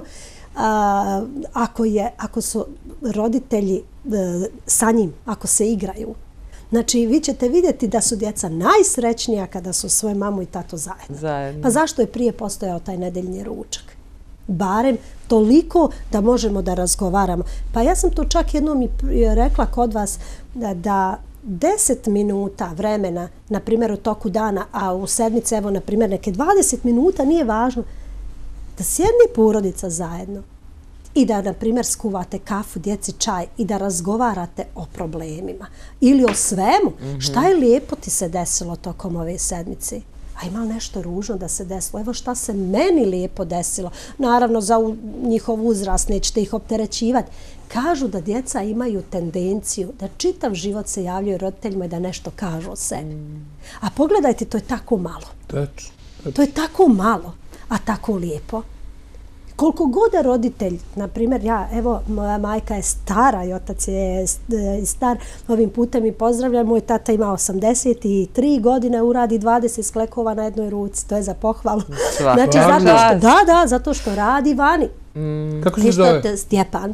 ako su roditelji sa njim, ako se igraju. Znači, vi ćete vidjeti da su djeca najsrećnija kada su svoje mamu i tato zajedno. Pa zašto je prije postojao taj nedeljni ručak? Barem toliko da možemo da razgovaramo. Pa ja sam to čak jednom i rekla kod vas da 10 minuta vremena, na primjer u toku dana, a u sedmici, evo, na primjer, neke 20 minuta, nije važno, da sjedni porodica zajedno i da, na primjer, skuvate kafu, djeci čaj i da razgovarate o problemima ili o svemu. Šta je lijepo ti se desilo tokom ove sedmice? A ima li nešto ružno da se desilo? Evo šta se meni lijepo desilo. Naravno, za njihov uzrast nećete ih opterećivati. Kažu da djeca imaju tendenciju da čitav život se javljaju roditeljima i da nešto kažu o sebi. A pogledajte, to je tako malo. To je tako malo, a tako lijepo. Koliko god da roditelj, na primjer, evo, moja majka je stara i otac je star, ovim putem mi pozdravljam, moj tata ima 83 godine, uradi 20 sklekova na jednoj ruci, to je za pohvalu. Znači, zato što radi vani. Kako se zove? Stjepan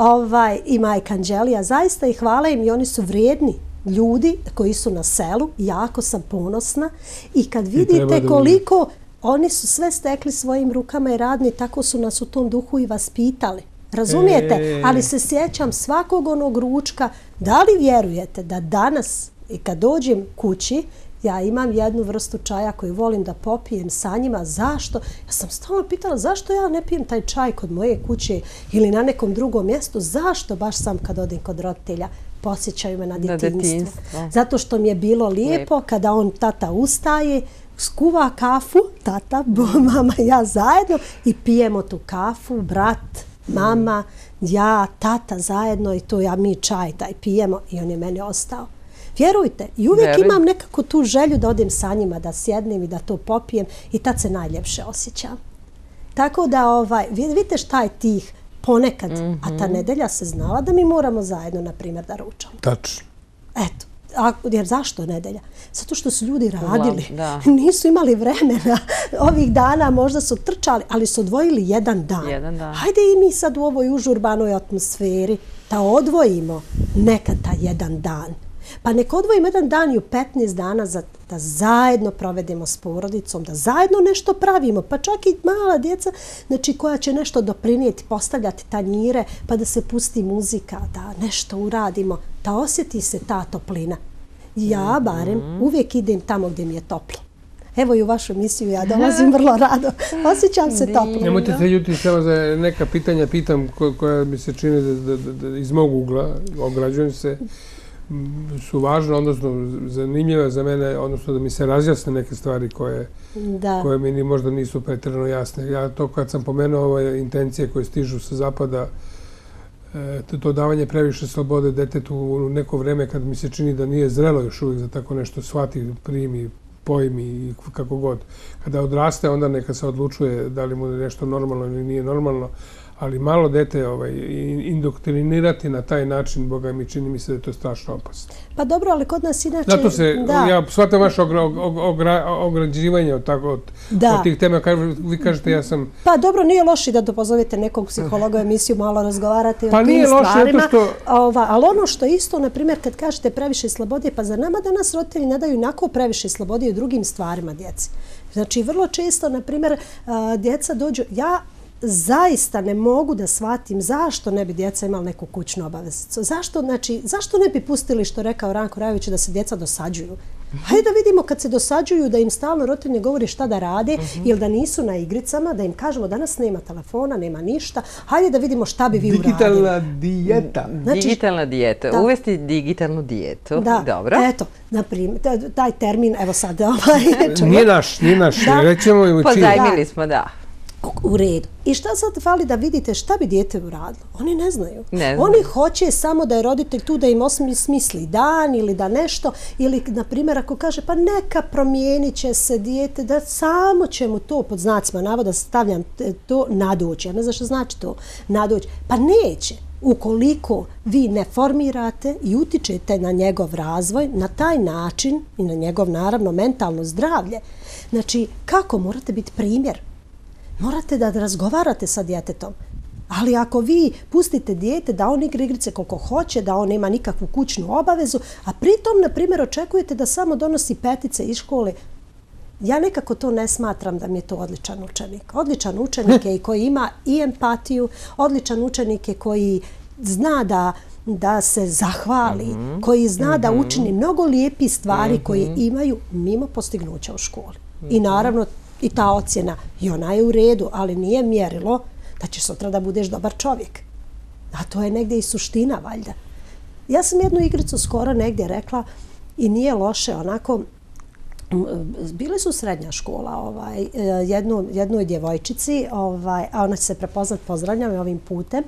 i majka Anđelija, zaista ih hvala im i oni su vrijedni ljudi koji su na selu, jako sam ponosna i kad vidite koliko oni su sve stekli svojim rukama i radni, tako su nas u tom duhu i vaspitali. Razumijete? Ali se sjećam svakog onog ručka. Da li vjerujete da danas, i kad dođem kući, ja imam jednu vrstu čaja koju volim da popijem sa njima. Zašto? Ja sam stalno pitala zašto ja ne pijem taj čaj kod moje kuće ili na nekom drugom mjestu. Zašto baš sam kad odem kod roditelja? Posjećaju me na djetinjstvo. Zato što mi je bilo lijepo kada on, tata, ustaje, skuva kafu, tata, mama i ja zajedno i pijemo tu kafu, brat, mama, ja, tata zajedno i to mi čaj taj pijemo i on je meni ostao. Vjerujte, i uvijek imam nekako tu želju da odem sa njima, da sjednem i da to popijem i tad se najljepše osjećam. Tako da, vidite šta je tih ponekad, a ta nedelja se znala da mi moramo zajedno, na primjer, da ručamo. Tačno. Eto. Jer zašto nedelja? Zato što su ljudi radili. Nisu imali vremena. Ovih dana možda su trčali, ali su odvojili jedan dan. Hajde i mi sad u ovoj užurbanoj atmosferi da odvojimo nekad taj jedan dan. Pa nek odvojimo jedan dan i u 15 dana da zajedno provedemo s porodicom, da zajedno nešto pravimo, pa čak i mala djeca, znači koja će nešto doprinijeti, postavljati tanjire, pa da se pusti muzika, da nešto uradimo, da osjeti se ta toplina. Ja barem uvijek idem tamo gdje mi je toplo. Evo i u vašu emisiju ja dolazim vrlo rado. Osjećam se toplo. Nemojte se ljuti, samo za neka pitanja pitam koja mi se čini da iz mog ugla, ograđujem se, su važne, odnosno zanimljive za mene, odnosno da mi se razjasne neke stvari koje mi možda nisu pretjerano jasne. Ja to kad sam pomenuo ove intencije koje stižu sa zapada, to davanje previše slobode detetu u neko vreme kad mi se čini da nije zrelo još uvijek za tako nešto shvati, primi, pojmi i kako god. Kada odraste, onda neka se odlučuje da li mu je nešto normalno ili nije normalno, ali malo dete indoktrinirati na taj način, Boga mi čini mi se da je to strašno opasno. Pa dobro, ali kod nas inače... Zato se, ja shvatam vaše ograđivanje od tih tema. Vi kažete, ja sam... Pa dobro, nije loši da dopozovete nekog psihologa u emisiju, malo razgovarate o tim stvarima. Pa nije loše, zato što... Ali ono što isto, na primjer, kad kažete previše slobode, pa za nama danas roditelji ne daju inako previše slobode i u drugim stvarima djeci. Znači, vrlo često, na primjer, djeca dođu... Zaista ne mogu da shvatim zašto ne bi djeca imali neku kućnu obavezicu. Zašto ne bi pustili, što rekao Ranko Rajović, da se djeca dosađuju? Hajde da vidimo kad se dosađuju da im stalno roditelj ne govori šta da rade ili da nisu na igricama, da im kažemo danas nema telefona, nema ništa. Hajde da vidimo šta bi vi uradili. Digitalna dijeta. Digitalna dijeta. Uvesti digitalnu dijetu. Dobro. Eto, naprimjer, taj termin, evo sad. Nije naš. Rećemo i učinu. Pozajmili smo, da. U redu. I šta sad fali da vidite šta bi dijete uradilo? Oni ne znaju. Oni hoće samo da je roditelj tu da im smisli dan ili da nešto. Ili, na primjer, ako kaže pa neka promijenit će se dijete, da samo će mu to pod znacima navoda stavljam to nadoći. Ja ne znam što znači to nadoći. Pa neće. Ukoliko vi ne formirate i utičete na njegov razvoj na taj način i na njegov, naravno, mentalno zdravlje. Znači, kako morate biti primjer? Morate da razgovarate sa djetetom. Ali ako vi pustite dijete da on igra igrice koliko hoće, da on nema nikakvu kućnu obavezu, a pritom, na primjer, očekujete da samo donosi petice iz škole, ja nekako to ne smatram da mi je to odličan učenik. Odličan učenik je i koji ima i empatiju, odličan učenik je koji zna da se zahvali, koji zna da učini mnogo lijepih stvari koje imaju mimo postignuća u školi. I naravno, i ta ocjena, i ona je u redu, ali nije mjerilo da ćeš sutra da budeš dobar čovjek. A to je negdje i suština, valjda. Ja sam jednu igricu skoro negdje rekla i nije loše, onako, bili su srednja škola, jednoj djevojčici, a ona će se prepoznat, pozdravljam ovim putem,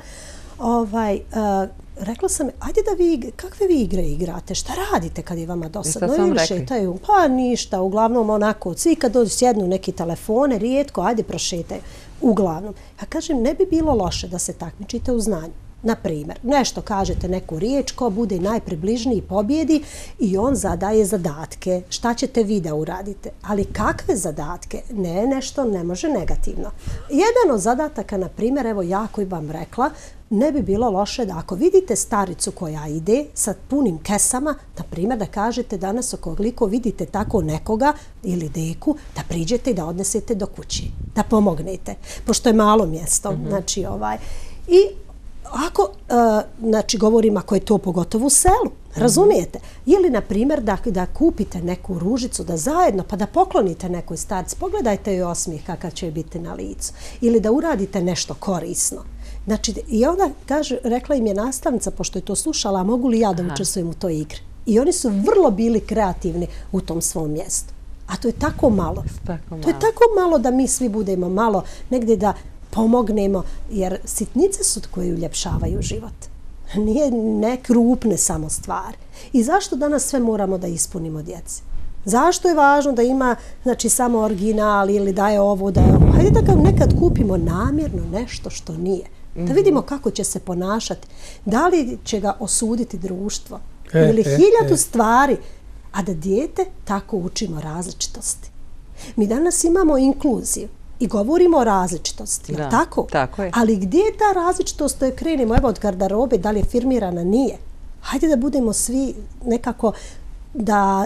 rekla sam, ajde da vi, kakve vi igre igrate, šta radite kad je vama dosadno? Ili šetaju? Pa ništa, uglavnom onako, svi kad dođu sjednu neki telefone, rijetko, ajde prošetaju. Uglavnom. Ja kažem, ne bi bilo loše da se takmičite u znanju. Na primjer, nešto kažete neku riječ, ko bude najpribližniji pobjedi i on zadaje zadatke. Šta ćete vi da uradite? Ali kakve zadatke? Ne, nešto ne može negativno. Jedan od zadataka, na primjer, evo ja koji vam rekla, ne bi bilo loše da ako vidite staricu koja ide sa punim kesama, na primjer da kažete danas ukoliko vidite tako nekoga ili deku, da priđete i da odnesete do kući, da pomognete, pošto je malo mjesto. Znači, i ako, znači, govorim ako je to pogotovo u selu, razumijete? Ili, na primjer, da kupite neku ružicu, da zajedno, pa da poklonite nekoj starici, pogledajte joj osmijeh kakav će biti na licu. Ili da uradite nešto korisno. Znači, i onda rekla im je nastavnica, pošto je to slušala, mogu li ja da učestvujem u toj igri? I oni su vrlo bili kreativni u tom svom mjestu. A to je tako malo. To je tako malo da mi svi budemo malo negdje da pomognemo, jer sitnice su koje uljepšavaju život. Nije ne krupne samo stvari. I zašto danas sve moramo da ispunimo djeci? Zašto je važno da ima, znači, samo original ili da je ovo, da je ovo? Hajde da ga nekad kupimo namjerno nešto što nije. Da vidimo kako će se ponašati. Da li će ga osuditi društvo? Ili hiljadu stvari. A da dijete tako učimo različitosti. Mi danas imamo inkluziju i govorimo o različitosti, je li tako? Tako je. Ali gdje je ta različitost, to je krenimo, evo od garderobe, da li je firmirana, nije. Hajde da budemo svi nekako da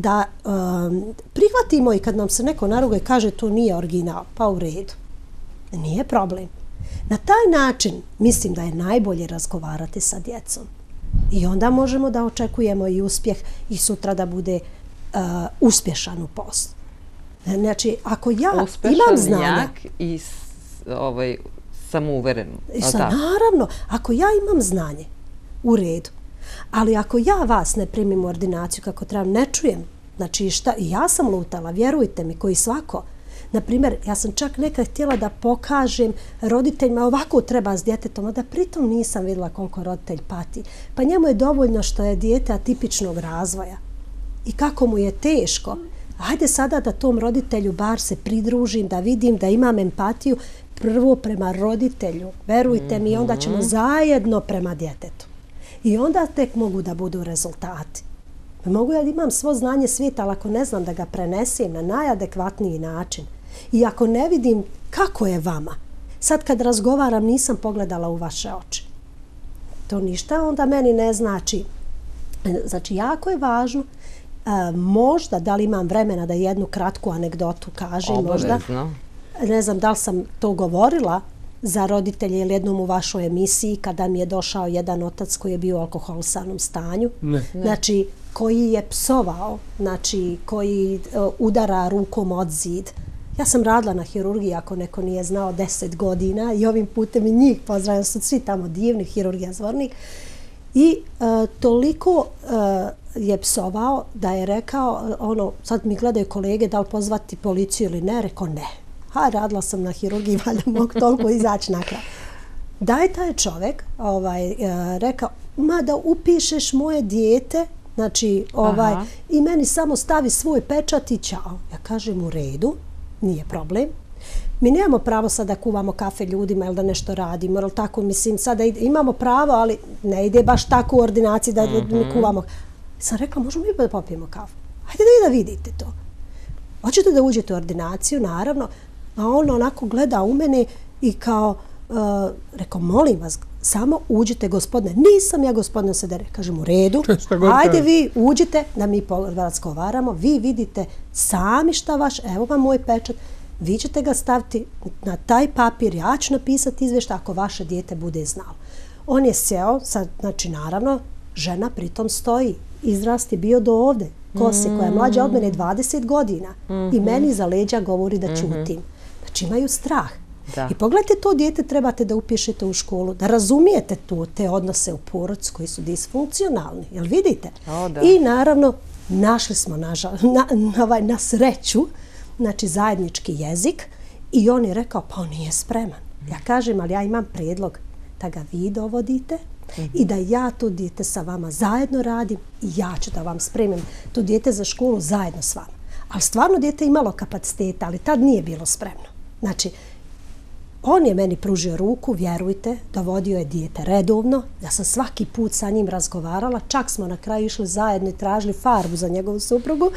prihvatimo i kad nam se neko naruga i kaže to nije original, pa u redu. Nije problem. Na taj način mislim da je najbolje razgovarati sa djecom. I onda možemo da očekujemo i uspjeh i sutra da bude uspješan u poslu. Znači, ako ja imam znanja... Uspješan, jak i samouveren. Naravno, ako ja imam znanje, u redu. Ali ako ja vas ne primim u ordinaciju kako trebam, ne čujem. Znači, ja sam lutala, vjerujte mi, koji svako. Naprimjer, ja sam čak nekad htjela da pokažem roditeljima ovako treba s djetetom, a da pritom nisam vidjela koliko roditelj pati. Pa njemu je dovoljno što je dijete atipičnog razvoja i kako mu je teško. Hajde sada da tom roditelju bar se pridružim, da vidim, da imam empatiju prvo prema roditelju. Verujte mi, onda ćemo zajedno prema djetetu. I onda tek mogu da budu rezultati. Mogu ja da imam svo znanje svijeta, ali ako ne znam da ga prenesem na najadekvatniji način i ako ne vidim kako je vama, sad kad razgovaram nisam pogledala u vaše oči. To ništa onda meni ne znači. Znači, jako je važno, možda da li imam vremena da jednu kratku anegdotu kažem. Obavezno. Možda, ne znam da li sam to govorila za roditelje ili jednom u vašoj emisiji kada mi je došao jedan otac koji je bio u alkoholisanom stanju. Znači, koji je psovao, znači, koji udara rukom od zid. Ja sam radila na hirurgiji, ako neko nije znao, 10 godina i ovim putem i njih pozdravljam, su svi tamo divni, hirurgija Zvornik. I toliko je psovao da je rekao, sad mi gledaju kolege da li pozvati policiju ili ne, rekao ne. Radila sam na hirurgiji, valjda mogu toliko izaći na kraj. Da je taj čovjek rekao, ma da upišeš moje dijete, znači, i meni samo stavi svoj pečat i ćao. Ja kažem u redu, nije problem. Mi nemamo pravo sada da kuvamo kafe ljudima ili da nešto radimo, ali tako, mislim, sada imamo pravo, ali ne ide baš tako u ordinaciji da mi kuvamo. Sam rekla, možemo mi da popijemo kafu? Hajde da vidite to. Hoćete da uđete u ordinaciju, naravno, a on onako gleda u mene i kao, rekao, molim vas, samo uđite, gospodine. Nisam ja, gospodine Sedere. Kažem, u redu. Ajde vi uđite da mi razgovaramo. Vi vidite sami šta vaš, evo vam moj pečat. Vi ćete ga staviti na taj papir. Ja ću napisati izvještaj ako vaše dijete bude znalo. On je sjeo, sad, znači naravno, žena pritom stoji. Izrast je bio do ovde. Kosi koja je mlađa od mene 20 godina. I meni za leđa govori da ćutim. Znači imaju strah. I pogledajte, to dijete trebate da upišete u školu, da razumijete te odnose u porodici koji su disfunkcionalni. Jel vidite? I naravno, našli smo na sreću, znači zajednički jezik i on je rekao, pa on nije spreman. Ja kažem, ali ja imam prijedlog da ga vi dovodite i da ja to dijete sa vama zajedno radim i ja ću da vam spremim to dijete za školu zajedno s vama. Ali stvarno dijete imalo kapaciteta, ali tad nije bilo spremno. Znači, on je meni pružio ruku, vjerujte, dovodio je dijete redovno. Ja sam svaki put sa njim razgovarala, čak smo na kraju išli zajedno i tražili farbu za njegovu suprugu.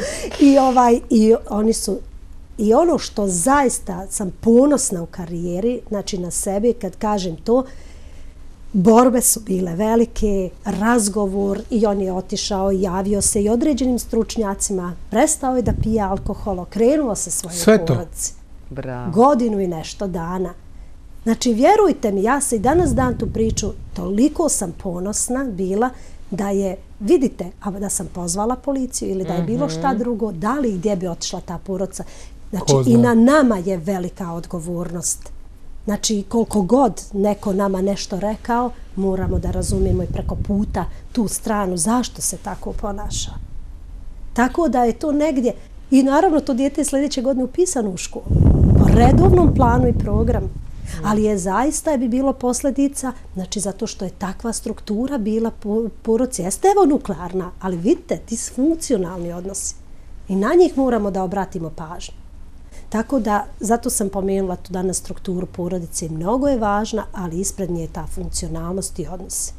I oni su, i ono što zaista sam ponosna u karijeri, znači na sebi, kad kažem to, borbe su bile velike, razgovor i on je otišao, javio se i određenim stručnjacima, prestao je da pije alkohol, okrenuo se svojoj porodici. Godinu i nešto dana. Znači, vjerujte mi, ja se i danas dan tu priču, toliko sam ponosna bila da je, vidite, da sam pozvala policiju ili da je bilo šta drugo, da li i gdje bi otišla ta porodica. Znači, i na nama je velika odgovornost. Znači, koliko god neko nama nešto rekao, moramo da razumijemo i preko puta tu stranu zašto se tako ponaša. Tako da je to negdje, i naravno to dijete je sljedeće godine upisano u školu, po redovnom planu i programu. Ali je zaista bi bilo posljedica, znači zato što je takva struktura bila porodica. Jeste evo nuklearna, ali vidite, disfunkcionalni odnosi. I na njih moramo da obratimo pažnju. Tako da, zato sam pomenula tu danas strukturu porodice. Mnogo je važna, ali ispred nje je ta funkcionalnost i odnosi.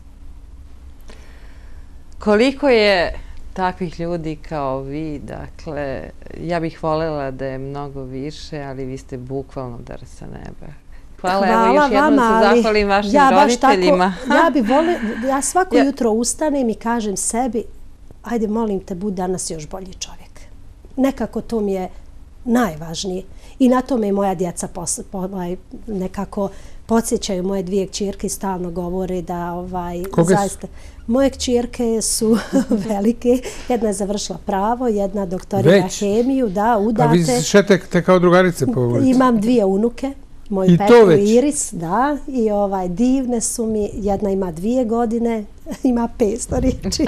Koliko je takvih ljudi kao vi, dakle, ja bih voljela da je mnogo više, ali vi ste bukvalno dar sa nebe. Hvala, evo još jednom se zahvalim vašim roditeljima. Ja svako jutro ustanem i kažem sebi, ajde molim te, budi danas još bolji čovjek. Nekako to mi je najvažnije. I na tome i moja djeca nekako podsjećaju, moje dvije kćerke stalno govore da zaista... Moje kćerke su velike. Jedna je završila pravo, jedna doktorira hemiju, da, udate. A vi šetate kao drugarice po ulici? Imam dvije unuke. Moju Petru i Iris, da, i divne su mi, jedna ima 2 godine, ima 500 riječi,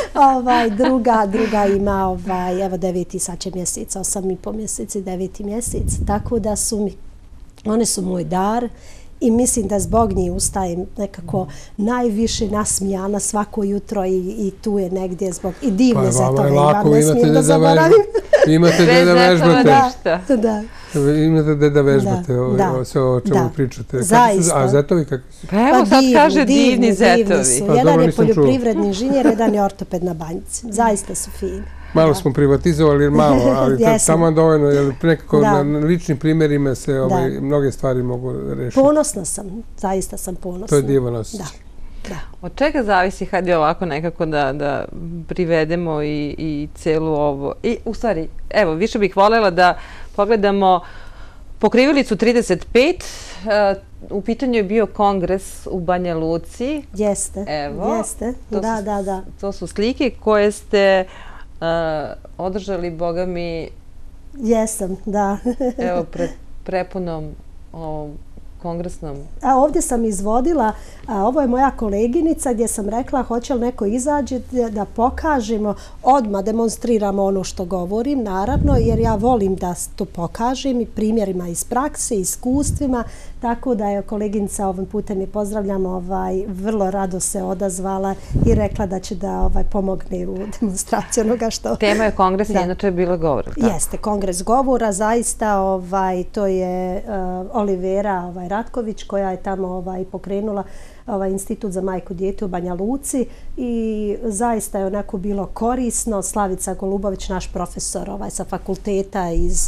druga ima, evo 9. sad će mjeseca, 8,5 mjeseci, 9. mjesec, tako da su mi, one su moj dar i mislim da zbog njih ustajem nekako najviše nasmijana svako jutro i tu je negdje zbog, i divne zetove imam, ne smijem da zaboravim. Imate gdje da vežbate. Da. Imate gdje da vežbate sve o čemu pričate. Zaista. A zetovi kakvi su? Pa evo sad kaže divni zetovi. Jedan je poljoprivredni inženjer, jedan je ortoped na banjici. Zaista su fini. Malo smo privatizovali, ali tamo dovoljno, jer nekako na ličnim primjerima se mnoge stvari mogu rešiti. Ponosna sam, zaista sam ponosna. To je divan osjećaj. Od čega zavisi, hajde ovako nekako da privedemo i celu ovo. I u stvari, evo, više bih voljela da pogledamo pokrivilicu 35. U pitanju je bio kongres u Banja Luci. Jeste, jeste. Da. To su slike koje ste održali, boga mi... Jesam, da. Evo, pred prepunom kongresnom. Ovdje sam izvodila, ovo je moja koleginica gdje sam rekla hoće li neko izađe da pokažemo, odmah demonstriramo ono što govorim, naravno, jer ja volim da to pokažem i primjerima iz prakse, iskustvima, tako da je koleginica ovim putem i pozdravljam, vrlo rado se odazvala i rekla da će da pomogne u demonstraciju onoga što... Tema je kongresa, inače je bila govora. Jeste, kongres govora, zaista to je Olivera Ratković koja je tamo pokrenula institut za majku i dijete u Banja Luci i zaista je onako bilo korisno. Slavica Golubović, naš profesor sa fakulteta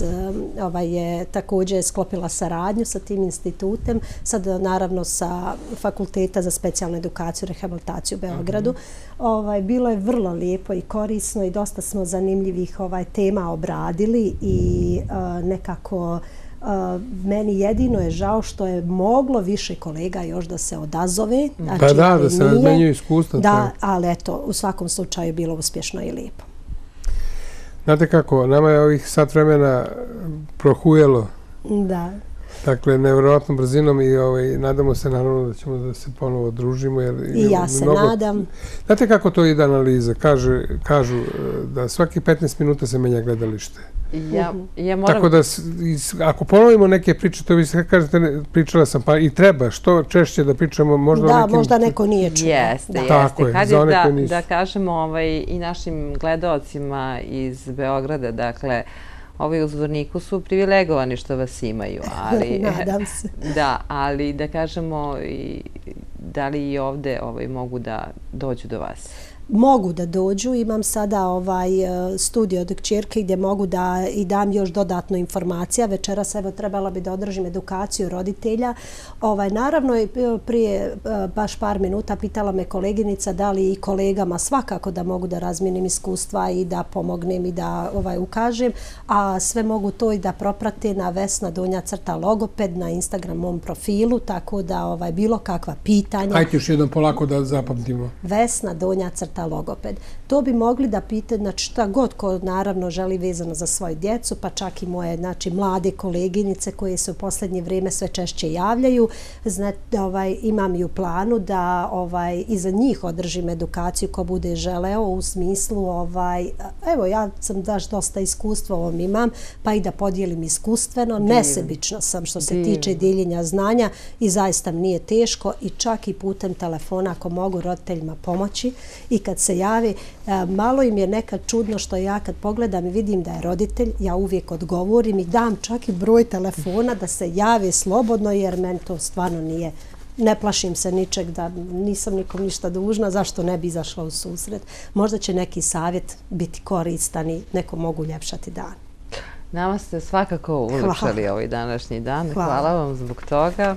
je također sklopila saradnju sa tim institutem, sad naravno sa fakulteta za specijalnu edukaciju i rehabilitaciju u Beogradu. Bilo je vrlo lijepo i korisno i dosta smo zanimljivih tema obradili i nekako meni jedino je žao što je moglo više kolega još da se odazove. Pa da se razmenjuju iskustva. Da, ali eto, u svakom slučaju je bilo uspješno i lijepo. Znate kako, nama je ovih sat vremena prohujelo. Da. Dakle, nevjerojatnom brzinom i nadamo se naravno da ćemo da se ponovo družimo. I ja se nadam. Znate kako to ide analiza? Kažu da svaki 15 minuta se menja gledalište. Tako da, ako ponovimo neke priče, to vi se kažete, pričala sam, pa i treba, što češće da pričamo, možda o nekim... Da, možda neko nije čuo. Jeste. Kad je da kažemo i našim gledalcima iz Beograda, dakle, ovi u Zvorniku su privilegovani što vas imaju, ali... Nadam se. Da, ali da kažemo, da li i ovde mogu da dođu do vas? Mogu da dođu. Imam sada studio od kćerke gdje mogu da i dam još dodatno informacija. Večeras evo trebala bi da održim edukaciju roditelja. Naravno, prije baš par minuta pitala me koleginica da li i kolegama svakako da mogu da razmijenim iskustva i da pomognem i da ukažem. A sve mogu to i da proprate na Vesna_logoped na Instagramom profilu, tako da bilo kakva pitanja. Ajde još jednom polako da zapamtimo. Vesna_logoped šta logoped. To bi mogli da pitaju, znači šta god ko naravno želi vezano za svoju djecu, pa čak i moje, znači, mlade koleginice koje se u posljednje vrijeme sve češće javljaju. Imam i u planu da i za njih održim edukaciju ko bude želeo, u smislu, evo, ja sam dosta iskustva ovom imam, pa i da podijelim iskustveno. Nesebično sam što se tiče dijeljenja znanja i zaista mi nije teško i čak i putem telefona ako mogu roditeljima pomoći i kad se javi, malo im je nekad čudno što ja kad pogledam i vidim da je roditelj, ja uvijek odgovorim i dam čak i broj telefona da se jave slobodno jer meni to stvarno nije, ne plašim se ničeg, da nisam nikom ništa dužna, zašto ne bi izašla u susret. Možda će neki savjet biti koristan i neko mogu uljepšati dan. Nama ste svakako ulepšali ovaj današnji dan. Hvala vam zbog toga.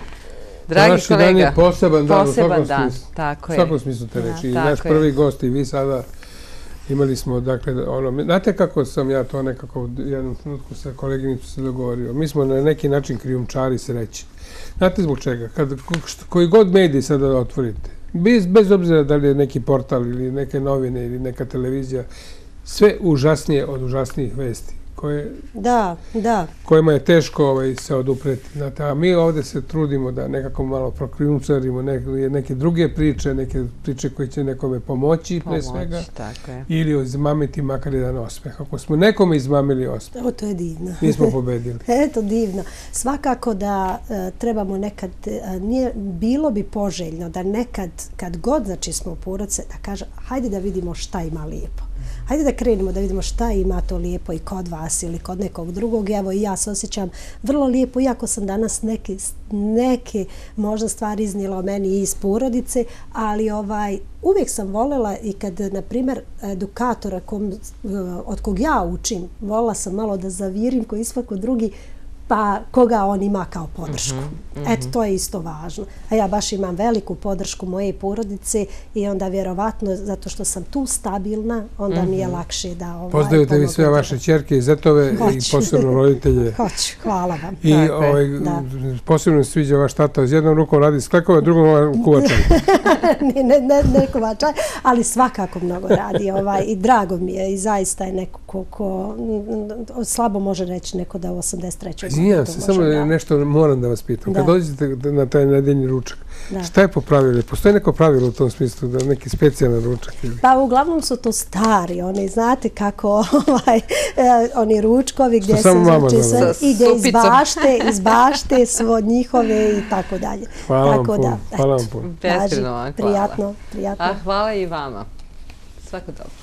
Dragi kolega, dan je poseban dan, u svakom smislu te reći. I naš prvi gost i vi sada imali smo, dakle, znate kako sam ja to nekako u jednom trenutku sa koleginicom se dogovorio. Mi smo na neki način krijumčari sreće. Znate zbog čega? Koji god medij sada otvorite, bez obzira da li je neki portal ili neke novine ili neka televizija, sve užasnije od užasnijih vesti. Kojima je teško se odupreti. Znate, a mi ovdje se trudimo da nekako malo prokrijumčarimo neke druge priče, neke priče koje će nekome pomoći pre svega, ili izmamiti makar jedan osmeh. Ako smo nekome izmamili osmeh, to je divno. Mi smo pobedili. Eto, divno. Svakako da trebamo nekad, bilo bi poželjno da nekad, kad god znači smo u porodce, da kaže, hajde da vidimo šta ima lijepo. Hajde da krenemo da vidimo šta ima to lijepo i kod vas ili kod nekog drugog. Evo i ja se osjećam vrlo lijepo, iako sam danas neke možda stvari iznijela o meni iz porodice, ali uvijek sam voljela i kad, na primjer, edukatora od kog ja učim, voljela sam malo da zavirim koji svako drugi, pa koga on ima kao podršku. Eto, to je isto važno. A ja baš imam veliku podršku moje porodice i onda vjerovatno, zato što sam tu stabilna, onda mi je lakše da... Pozdravite vi sve vaše ćerke i zetove i posebno roditelje. Hoću, hvala vam. I posebno sviđa vaš tata, s jednom rukom radi sklekove, drugom kuvačaj. Ne kuvačaj, ali svakako mnogo radi i drago mi je i zaista je neko ko slabo može reći neko da u 83. Izvinjam se, samo nešto moram da vas pitam. Kad dođete na taj nedeljni ručak, šta je po pravilu? Postoji neko pravilo u tom smislu, da neki specijalan ručak? Pa uglavnom su to stari, oni znate kako oni ručkovi gdje se ide iz bašte svo njihove i tako dalje. Hvala vam puno. Beskreno vam hvala. Prijatno. A hvala i vama. Svako dobro.